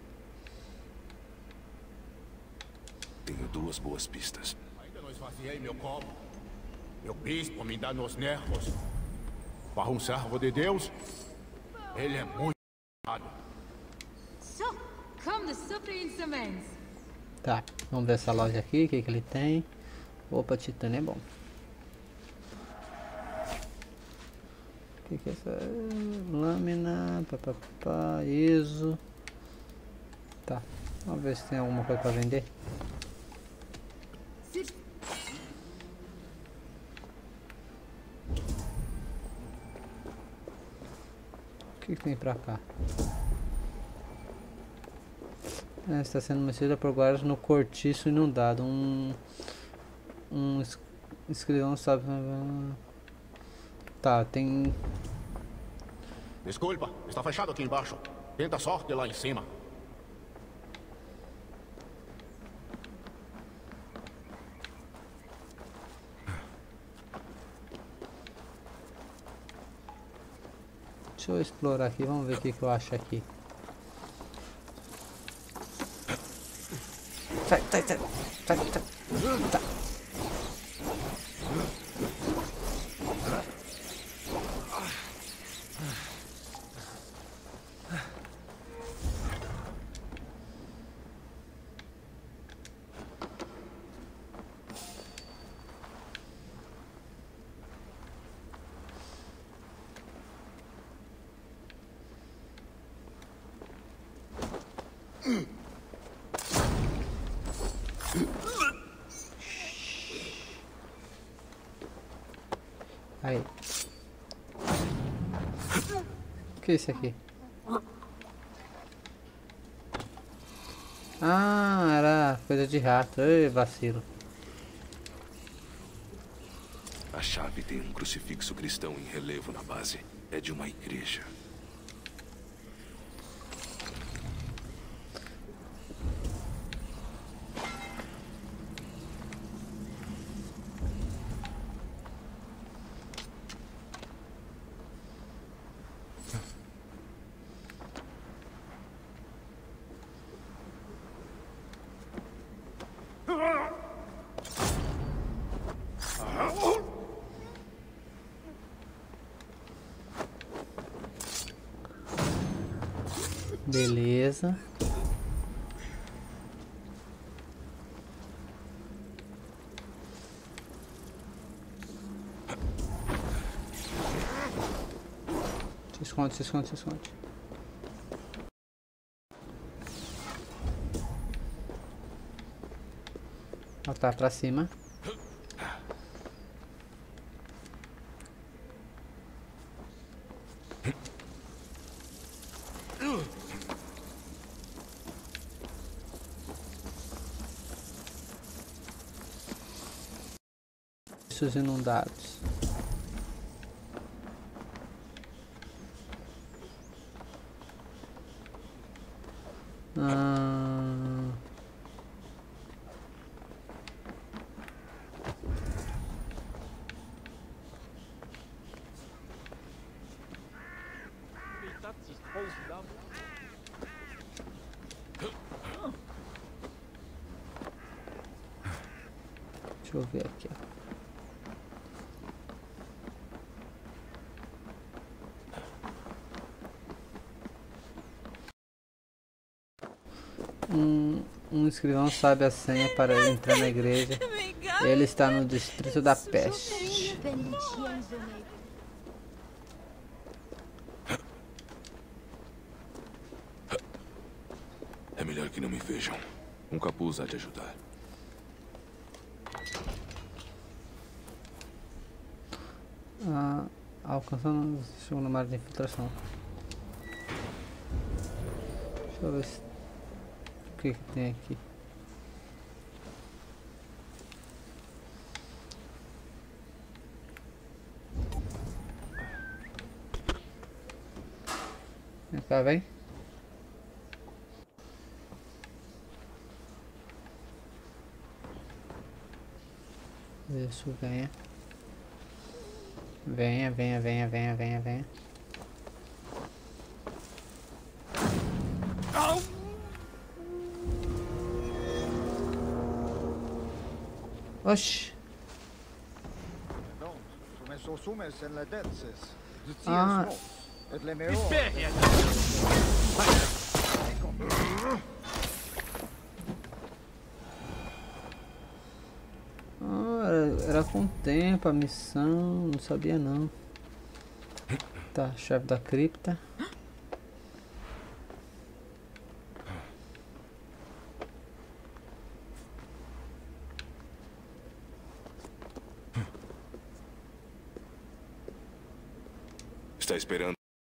Tenho duas boas pistas. Ainda não esvaziei meu copo. Meu bispo me dá nos nervos. Para um servo de Deus, ele é muito errado. Tá, vamos ver essa loja aqui, o que ele tem. Opa, titânio é bom. O que é essa? Lâmina, papapá, ISO. Tá, vamos ver se tem alguma coisa pra vender. O que tem pra cá? Está sendo mexida por guardas no cortiço inundado. Um escrivão sabe... Tá, tem... Desculpa, está fechado aqui embaixo. Tenta a sorte lá em cima. Deixa eu explorar aqui, vamos ver o que eu acho aqui. Sai. Aí. O que é isso aqui? Ah, era coisa de rato. Ei, vacilo. A chave tem um crucifixo cristão em relevo na base. É de uma igreja. Beleza. Se esconde. Ó, tá pra cima. Os inundados. Deixa eu ver aqui, ó. Um escrivão sabe a senha para entrar na igreja. Ele está no distrito da peste. É melhor que não me vejam. Um capuz há de ajudar. Alcançando o segundo mar de infiltração. Deixa eu ver se... o que tem aqui. Vem cá, vem. Isso, venha. Venha. Oxi. Era com tempo a missão, não sabia não. Tá, chave da cripta. Está esperando?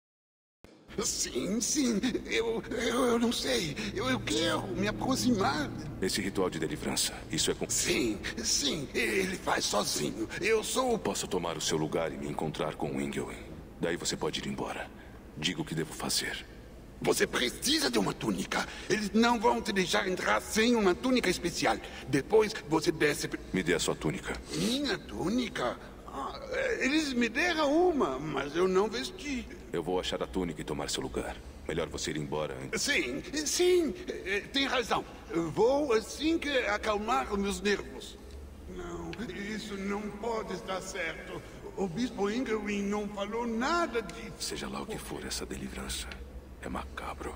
Sim. Eu não sei. Eu quero me aproximar. Esse ritual de deliverança, isso é com... Sim. Ele faz sozinho. Eu sou... Posso tomar o seu lugar e me encontrar com o Ingwin. Daí você pode ir embora. Diga o que devo fazer. Você precisa de uma túnica. Eles não vão te deixar entrar sem uma túnica especial. Depois você desce... Me dê a sua túnica. Minha túnica? Eles me deram uma, mas eu não vesti. Eu vou achar a túnica e tomar seu lugar. Melhor você ir embora antes. Sim, sim, tem razão. Vou assim que acalmar meus nervos. Não, isso não pode estar certo. O Bispo Ingwin não falou nada de... Seja lá o que for essa delirança, é macabro.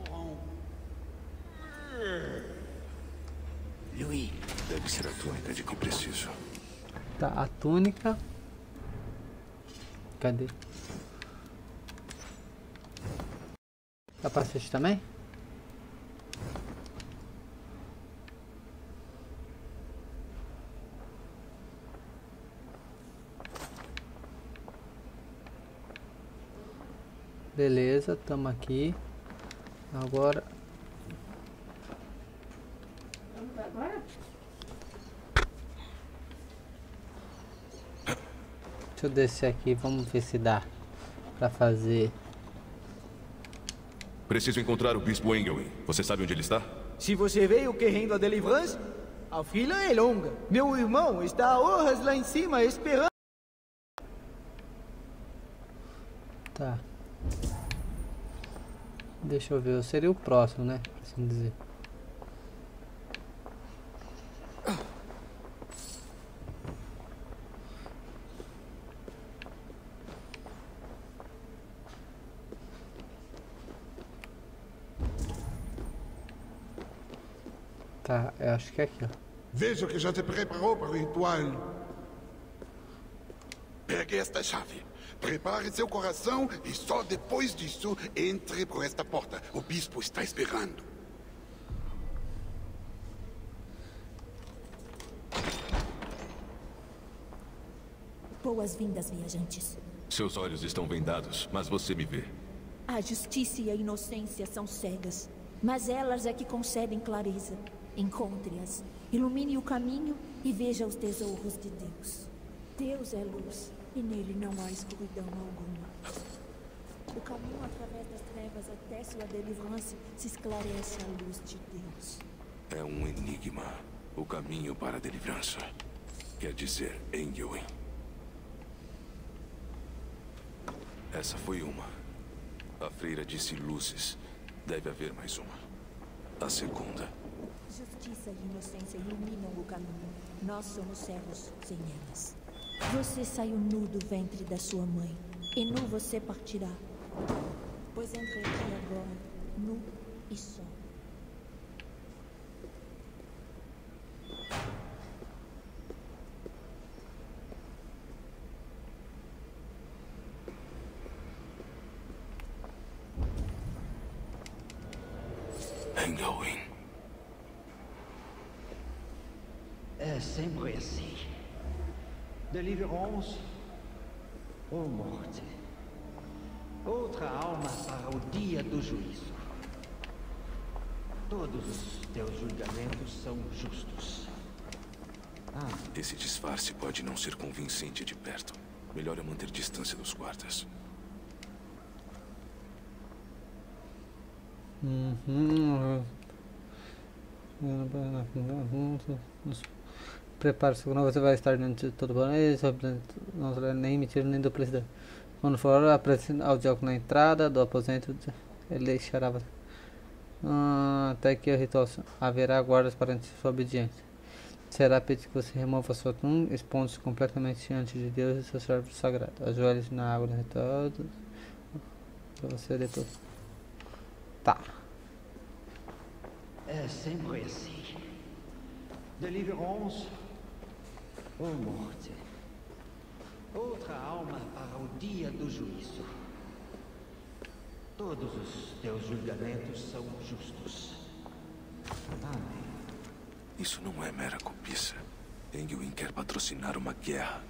Louis. Deve ser a túnica de que preciso. Tá, a túnica. Cadê? Capacete também? Beleza, tamo aqui. Agora. Deixa eu descer aqui, vamos ver se dá pra fazer. Preciso encontrar o Bispo Ingwin. Você sabe onde ele está? Se você veio querendo a delivrance, a fila é longa. Meu irmão está a horas lá em cima esperando. Tá. Deixa eu ver, eu seria o próximo, né? Por assim dizer. Tá, eu acho que é aqui, ó. Vejo que já te preparou para o ritual. Pegue esta chave. Prepare seu coração e só depois disso entre por esta porta. O bispo está esperando. Boas-vindas, viajantes. Seus olhos estão vendados, mas você me vê. A justiça e a inocência são cegas, mas elas é que concedem clareza. Encontre-as, ilumine o caminho e veja os tesouros de Deus. Deus é luz e nele não há escuridão alguma. O caminho através das trevas até sua delivrance se esclarece à luz de Deus. É um enigma. O caminho para a delivrance. Quer dizer, Ingwin. Essa foi uma. A freira disse luzes. Deve haver mais uma. A segunda. Justiça e inocência iluminam o caminho. Nós somos cegos sem elas. Você saiu nu do ventre da sua mãe, e nu você partirá. Pois entre aqui agora, nu e só. Ingwin. É sempre assim. Deliverance ou morte. Outra alma para o dia do juízo. Todos os teus julgamentos são justos. Esse disfarce pode não ser convincente de perto. Melhor é manter distância dos guardas. Prepare-se, quando você vai estar dentro de todo o planeta, não será nem mentira nem duplicidade. Quando for, apresente ao diácono na entrada do aposento, ele deixará até que o ritual haverá guardas para sua obediência. Será pedido que você remova sua túnica, expondo-se completamente diante de Deus e seu servo sagrado. Ajoelhe-se na água no ritual para você depois. Tá. É sempre assim. Deliverance ou morte. Outra alma para o dia do juízo. Todos os teus julgamentos são justos. Amém. Isso não é mera cobiça. Ingwin quer patrocinar uma guerra.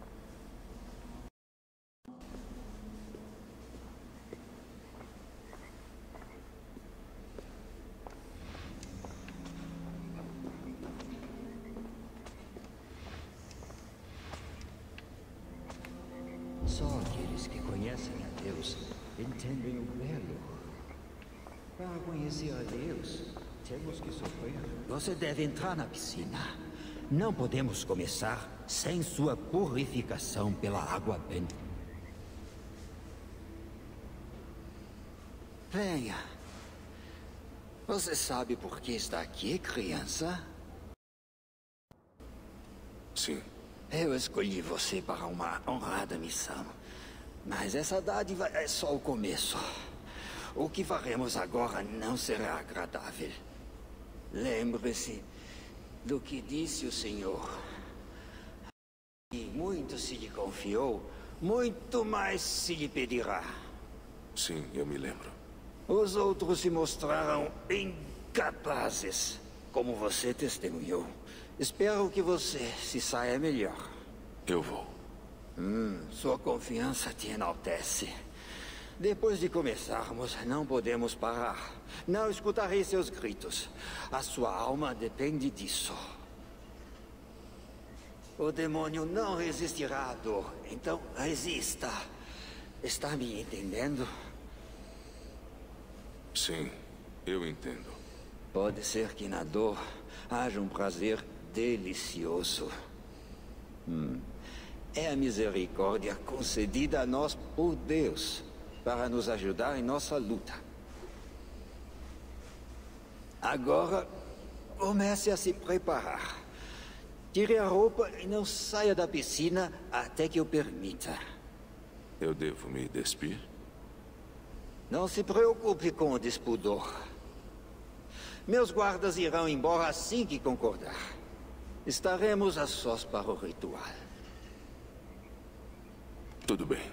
Só aqueles que conhecem a Deus entendem o belo. Para conhecer a Deus, temos que sofrer. Você deve entrar na piscina. Não podemos começar sem sua purificação pela água benta. Venha. Você sabe por que está aqui, criança? Sim. Eu escolhi você para uma honrada missão. Mas essa dádiva é só o começo. O que faremos agora não será agradável. Lembre-se do que disse o Senhor. E muito se lhe confiou, muito mais se lhe pedirá. Sim, eu me lembro. Os outros se mostraram incapazes, como você testemunhou. Espero que você se saia melhor. Eu vou. Sua confiança te enaltece. Depois de começarmos, não podemos parar. Não escutarei seus gritos. A sua alma depende disso. O demônio não resistirá à dor, então resista. Está me entendendo? Sim, eu entendo. Pode ser que na dor haja um prazer delicioso. É a misericórdia concedida a nós por Deus para nos ajudar em nossa luta. Agora, comece a se preparar. Tire a roupa e não saia da piscina até que eu permita. Eu devo me despir? Não se preocupe com o despudor. Meus guardas irão embora assim que concordar. Estaremos a sós para o ritual. Tudo bem.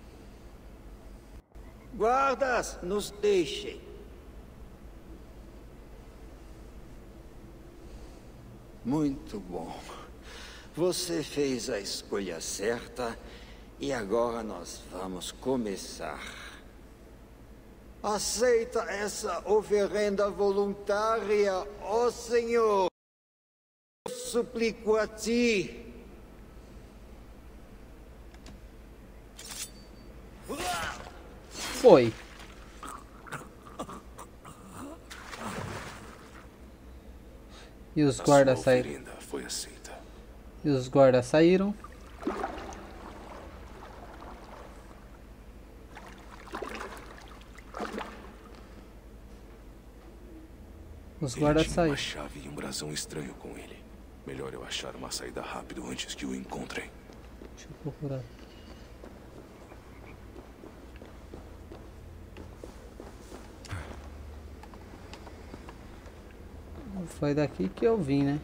Guardas, nos deixem. Muito bom. Você fez a escolha certa e agora nós vamos começar. Aceita essa oferenda voluntária, ó Senhor. Eu suplico a ti. Foi. E os guardas saíram. Foi aceita. E os guardas saíram. Os guardas saíram. Uma chave e um brasão estranho com ele. Melhor eu achar uma saída rápido antes que o encontrem. Deixa eu procurar. Foi daqui que eu vim, né?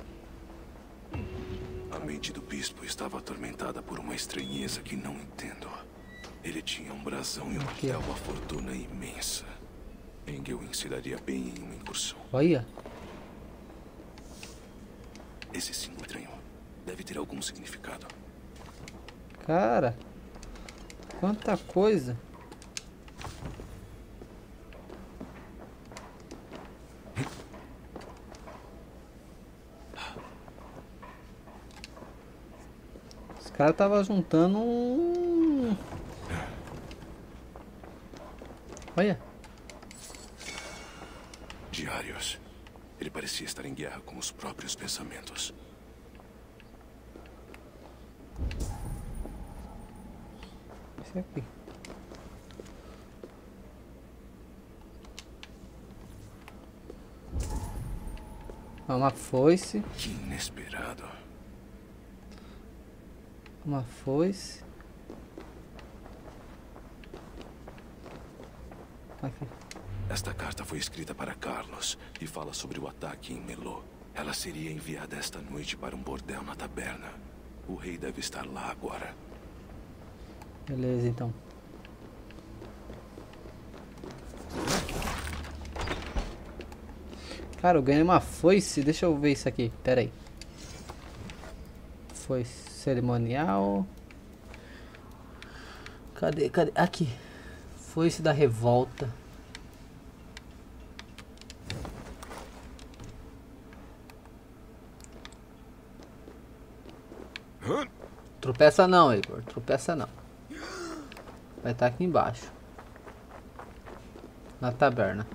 A mente do bispo estava atormentada por uma estranheza que não entendo. Ele tinha um brasão e uma fortuna imensa. Engelwin se daria bem em uma incursão. Olha. Esse símbolo estranho deve ter algum significado. Cara, quanta coisa. Os caras estavam juntando um... Olha. Diários. Ele parecia estar em guerra com os próprios pensamentos. Esse aqui. Uma foice. Que inesperado. Uma foice. Aqui. Esta carta foi escrita para Carlos e fala sobre o ataque em Melot. Ela seria enviada esta noite para um bordel na taberna. O rei deve estar lá agora. Beleza, então. Cara, eu ganhei uma foice. Deixa eu ver isso aqui. Pera aí. Foice cerimonial. Cadê? Aqui. Foice da revolta. Tropeça não, Igor. Tropeça não. Vai estar aqui embaixo. Na taberna.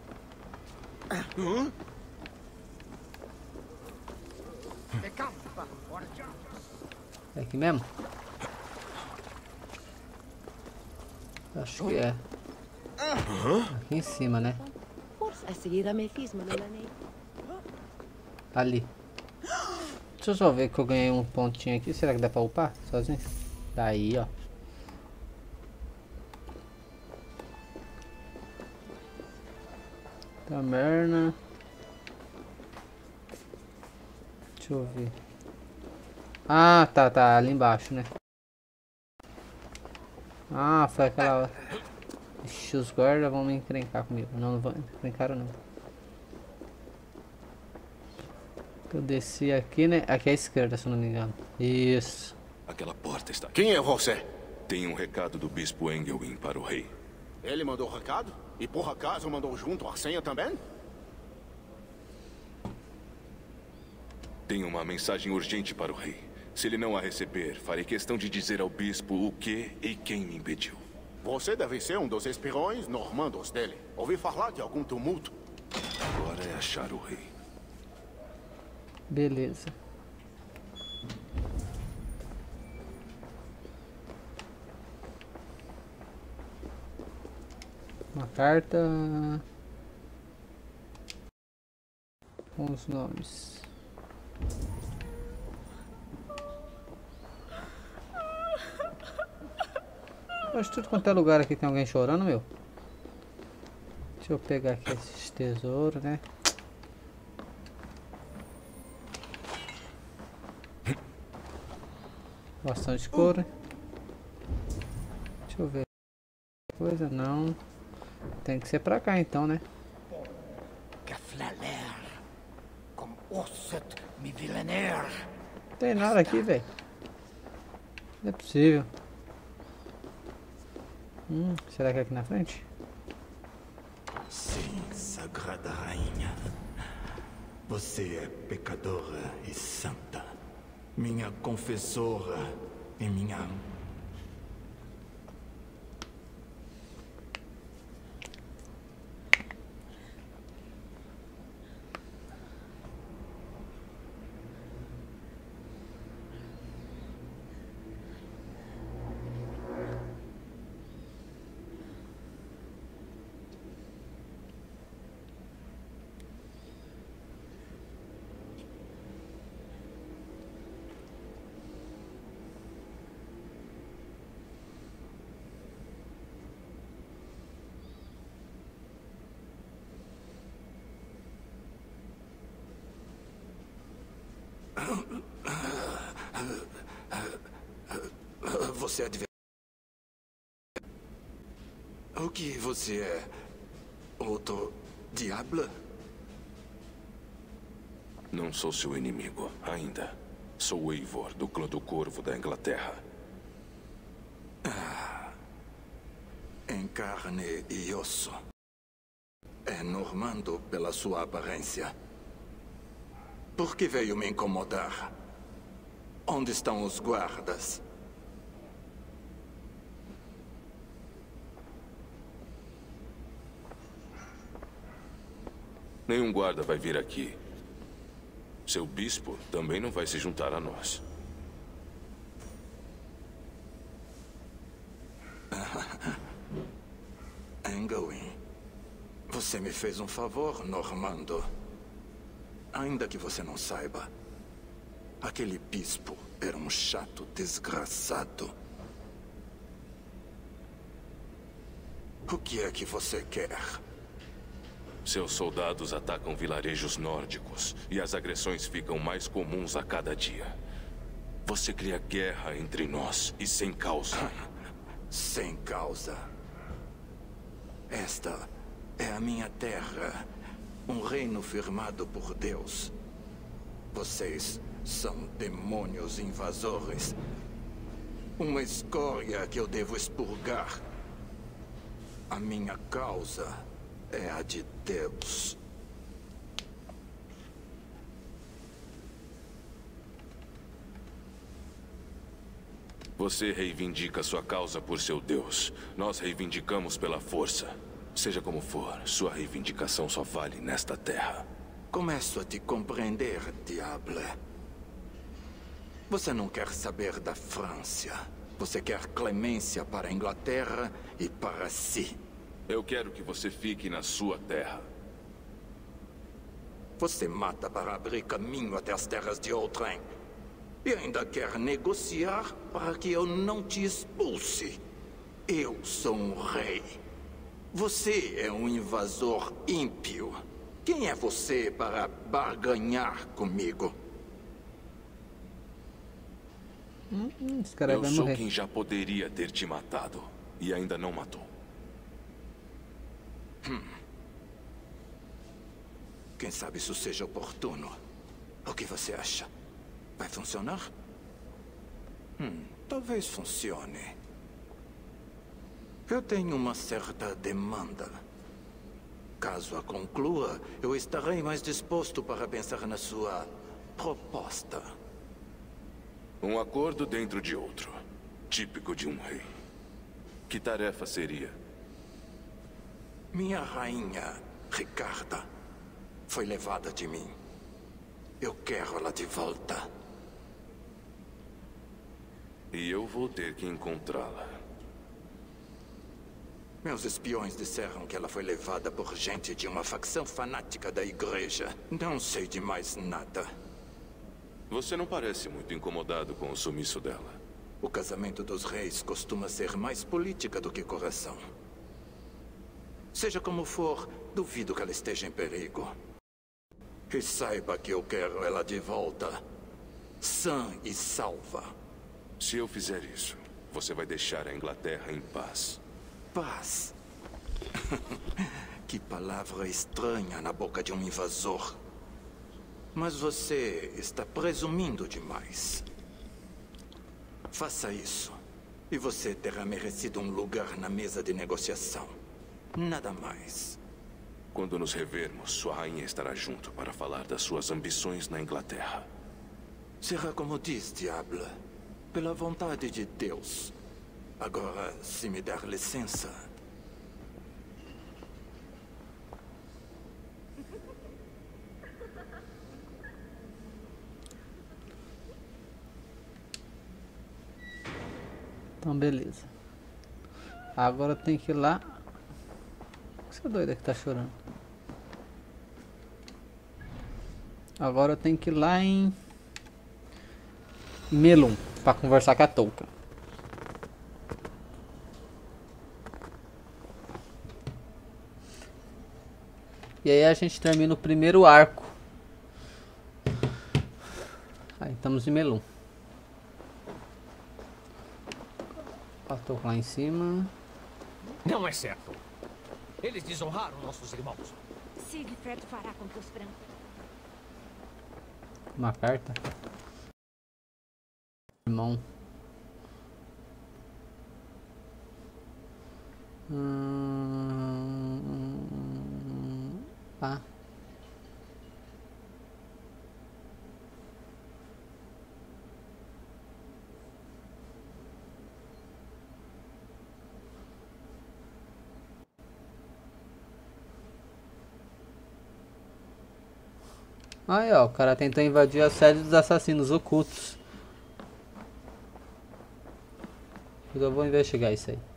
É aqui mesmo? Acho que é. Aqui em cima, né? A seguir a mefisma, não é nem? Ali. Deixa eu só ver que eu ganhei um pontinho aqui. Será que dá pra upar sozinho? Daí, ó. Tamerna. Deixa eu ver. Ah, tá ali embaixo, né? Ah, foi aquela hora. Ixi, os guardas vão me encrencar comigo. Não vão encrencar não. Eu desci aqui, né? Aqui à esquerda, se eu não me engano. Isso. Aquela porta está aqui. Quem é você? Tem um recado do bispo Engelwin para o rei. Ele mandou o recado? E por acaso mandou junto a senha também? Tenho uma mensagem urgente para o rei. Se ele não a receber, farei questão de dizer ao bispo o que e quem me impediu. Você deve ser um dos espiões normandos dele. Ouvi falar de algum tumulto. Agora é achar o rei. Beleza. Uma carta com os nomes. Acho que tudo quanto é lugar aqui tem alguém chorando, meu. Deixa eu pegar aqui esses tesouros, né? Bastante couro. Deixa eu ver. Coisa não. Tem que ser pra cá então, né? Não tem nada aqui, velho. Não é possível. Será que é aqui na frente? Sim, Sagrada Rainha. Você é pecadora e santa. Minha confessora e minha... Você é de... O que você é? Outro diabo? Não sou seu inimigo, ainda. Sou Eivor, do clã do Corvo da Inglaterra. Em carne e osso. É normando pela sua aparência. Por que veio me incomodar? Onde estão os guardas? Nenhum guarda vai vir aqui. Seu bispo também não vai se juntar a nós. Engelwin, você me fez um favor, Normando. Ainda que você não saiba, aquele bispo era um chato desgraçado. O que é que você quer? Seus soldados atacam vilarejos nórdicos e as agressões ficam mais comuns a cada dia. Você cria guerra entre nós e sem causa. Sem causa. Esta é a minha terra, um reino firmado por Deus. Vocês são demônios invasores. Uma escória que eu devo expurgar. A minha causa é a de Deus. Você reivindica sua causa por seu Deus. Nós reivindicamos pela força. Seja como for, sua reivindicação só vale nesta terra. Começo a te compreender, Diable. Você não quer saber da França. Você quer clemência para a Inglaterra e para si. Eu quero que você fique na sua terra. Você mata para abrir caminho até as terras de outrem. E ainda quer negociar para que eu não te expulse. Eu sou um rei. Você é um invasor ímpio. Quem é você para barganhar comigo? Esse cara Eu vai sou morrer. quem já poderia ter te matado e ainda não matou. Quem sabe isso seja oportuno. O que você acha? Vai funcionar? Talvez funcione. Eu tenho uma certa demanda. Caso a conclua, eu estarei mais disposto para pensar na sua proposta. Um acordo dentro de outro. Típico de um rei. Que tarefa seria? Minha rainha, Ricarda, foi levada de mim. Eu quero ela de volta. E eu vou ter que encontrá-la. Meus espiões disseram que ela foi levada por gente de uma facção fanática da igreja. Não sei de mais nada. Você não parece muito incomodado com o sumiço dela. O casamento dos reis costuma ser mais política do que coração. Seja como for, duvido que ela esteja em perigo. E saiba que eu quero ela de volta, sã e salva. Se eu fizer isso, você vai deixar a Inglaterra em paz. Paz? Que palavra estranha na boca de um invasor. Mas você está presumindo demais. Faça isso, e você terá merecido um lugar na mesa de negociação. Nada mais. Quando nos revermos, sua rainha estará junto para falar das suas ambições na Inglaterra. Será como diz, Diablo, pela vontade de Deus. Agora, se me der licença... Então, beleza. Agora tem que ir lá. Você é doida que tá chorando. Agora eu tenho que ir lá em Melun pra conversar com a Touca. E aí a gente termina o primeiro arco. Aí estamos em Melun. A Touca lá em cima. Não é certo. Eles desonraram nossos irmãos. Siegfried fará com que os francos... Uma carta. Irmão. Tá. Aí ó, o cara tentou invadir a sede dos assassinos ocultos. Eu vou investigar isso aí.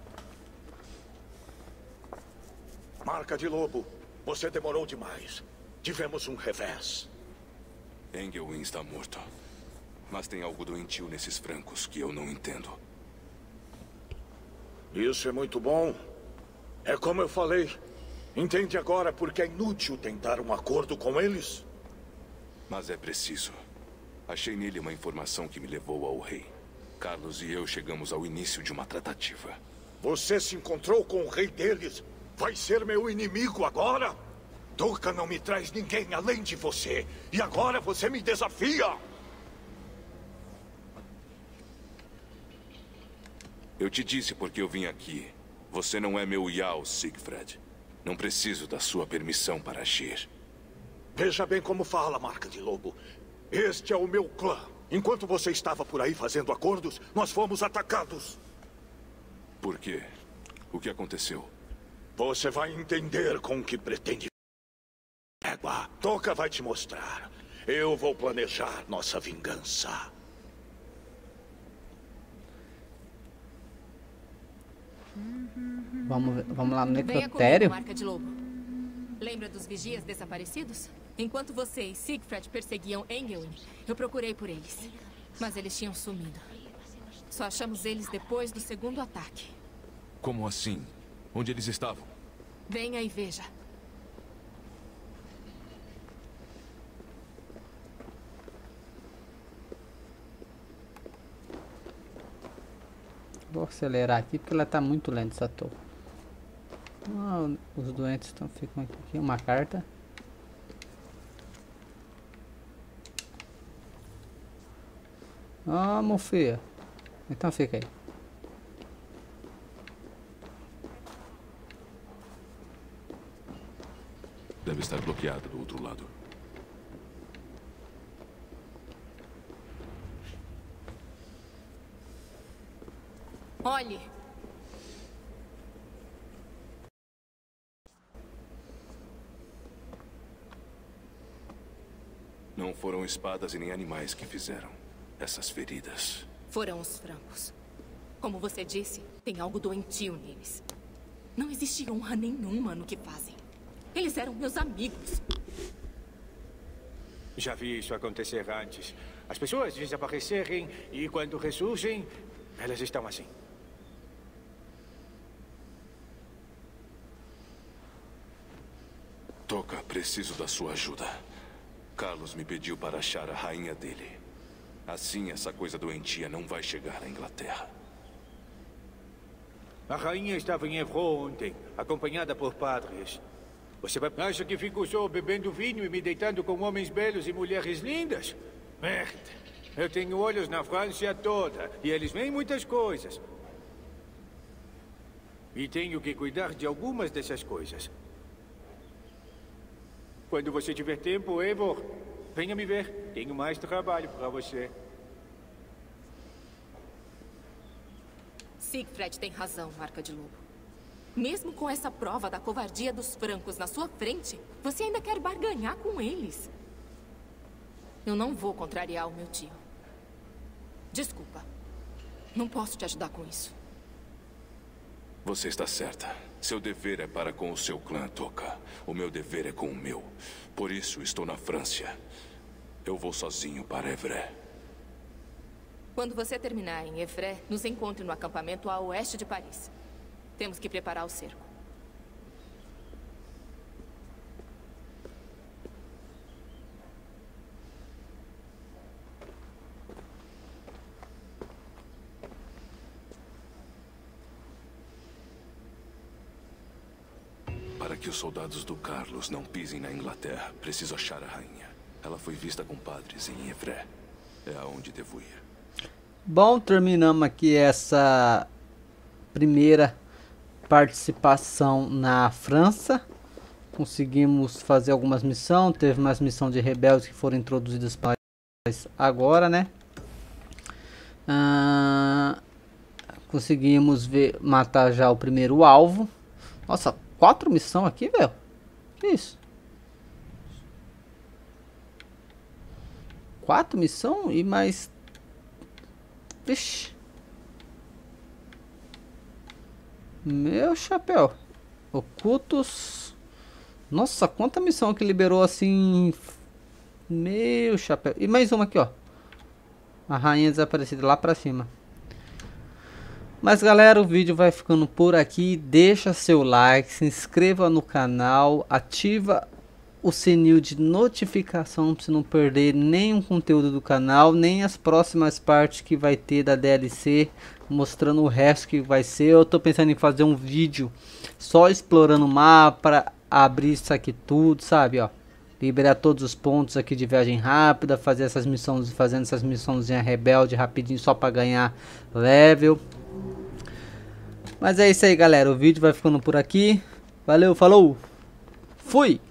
Marca de Lobo, você demorou demais. Tivemos um revés. Engelwin está morto. Mas tem algo doentio nesses francos que eu não entendo. Isso é muito bom. É como eu falei. Entende agora porque é inútil tentar um acordo com eles? Mas é preciso. Achei nele uma informação que me levou ao rei. Carlos e eu chegamos ao início de uma tratativa. Você se encontrou com o rei deles? Vai ser meu inimigo agora? Touca não me traz ninguém além de você. E agora você me desafia? Eu te disse porque eu vim aqui. Você não é meu Jarl, Siegfried. Não preciso da sua permissão para agir. Veja bem como fala, Marca de Lobo. Este é o meu clã. Enquanto você estava por aí fazendo acordos, nós fomos atacados. Por quê? O que aconteceu? Você vai entender com o que pretende. Égua, Touca vai te mostrar. Eu vou planejar nossa vingança. Vamos lá no Venha necrotério. comigo, Arca de Lobo. Lembra dos vigias desaparecidos? Enquanto você e Siegfried perseguiam Engelwin, eu procurei por eles. Mas eles tinham sumido. Só achamos eles depois do segundo ataque. Como assim? Onde eles estavam? Venha e veja. Vou acelerar aqui porque ela tá muito lenta essa torre. Ah, os doentes ficam aqui. Uma carta. Ah, mofia. Então fica aí. Deve estar bloqueado do outro lado. Olhe. Não foram espadas e nem animais que fizeram essas feridas. Foram os francos. Como você disse, tem algo doentio neles. Não existe honra nenhuma no que fazem. Eles eram meus amigos. Já vi isso acontecer antes. As pessoas desaparecerem e quando ressurgem, elas estão assim. Toca, preciso da sua ajuda. Carlos me pediu para achar a rainha dele. Assim, essa coisa doentia não vai chegar à Inglaterra. A rainha estava em Evreux ontem, acompanhada por padres. Você acha que fico só bebendo vinho e me deitando com homens belos e mulheres lindas? Merda. Eu tenho olhos na França toda, e eles veem muitas coisas. E tenho que cuidar de algumas dessas coisas. Quando você tiver tempo, Eivor, venha me ver. Tenho mais trabalho para você. Siegfried tem razão, Arca de Lobo. Mesmo com essa prova da covardia dos francos na sua frente, você ainda quer barganhar com eles. Eu não vou contrariar o meu tio. Desculpa. Não posso te ajudar com isso. Você está certa. Seu dever é para com o seu clã, Toca. O meu dever é com o meu. Por isso, estou na França. Eu vou sozinho para Evreux. Quando você terminar em Evreux, nos encontre no acampamento a oeste de Paris. Temos que preparar o cerco. Para que os soldados do Carlos não pisem na Inglaterra, preciso achar a rainha. Ela foi vista com padres em Evreux. É aonde devo ir. Bom, terminamos aqui essa primeira participação na França. Conseguimos fazer algumas missões. Teve mais missões de rebeldes que foram introduzidas para agora, né? Conseguimos matar já o primeiro alvo. Nossa, 4 missões aqui, velho. Que isso? 4 missões e mais... Vixe. Meu chapéu. Ocultos. Nossa, quanta missão que liberou assim. Meu chapéu. E mais uma aqui, ó. A rainha desaparecida lá pra cima. Mas galera, o vídeo vai ficando por aqui. Deixa seu like, se inscreva no canal, ativa o sininho de notificação para você não perder nenhum conteúdo do canal, nem as próximas partes que vai ter da DLC, mostrando o resto que vai ser. Eu tô pensando em fazer um vídeo só explorando o mapa, abrir isso aqui tudo, sabe, ó. Liberar todos os pontos aqui de viagem rápida, fazer essas missões, fazendo essas missãozinhas rebelde rapidinho só para ganhar level. Mas é isso aí, galera, o vídeo vai ficando por aqui. Valeu, falou, fui!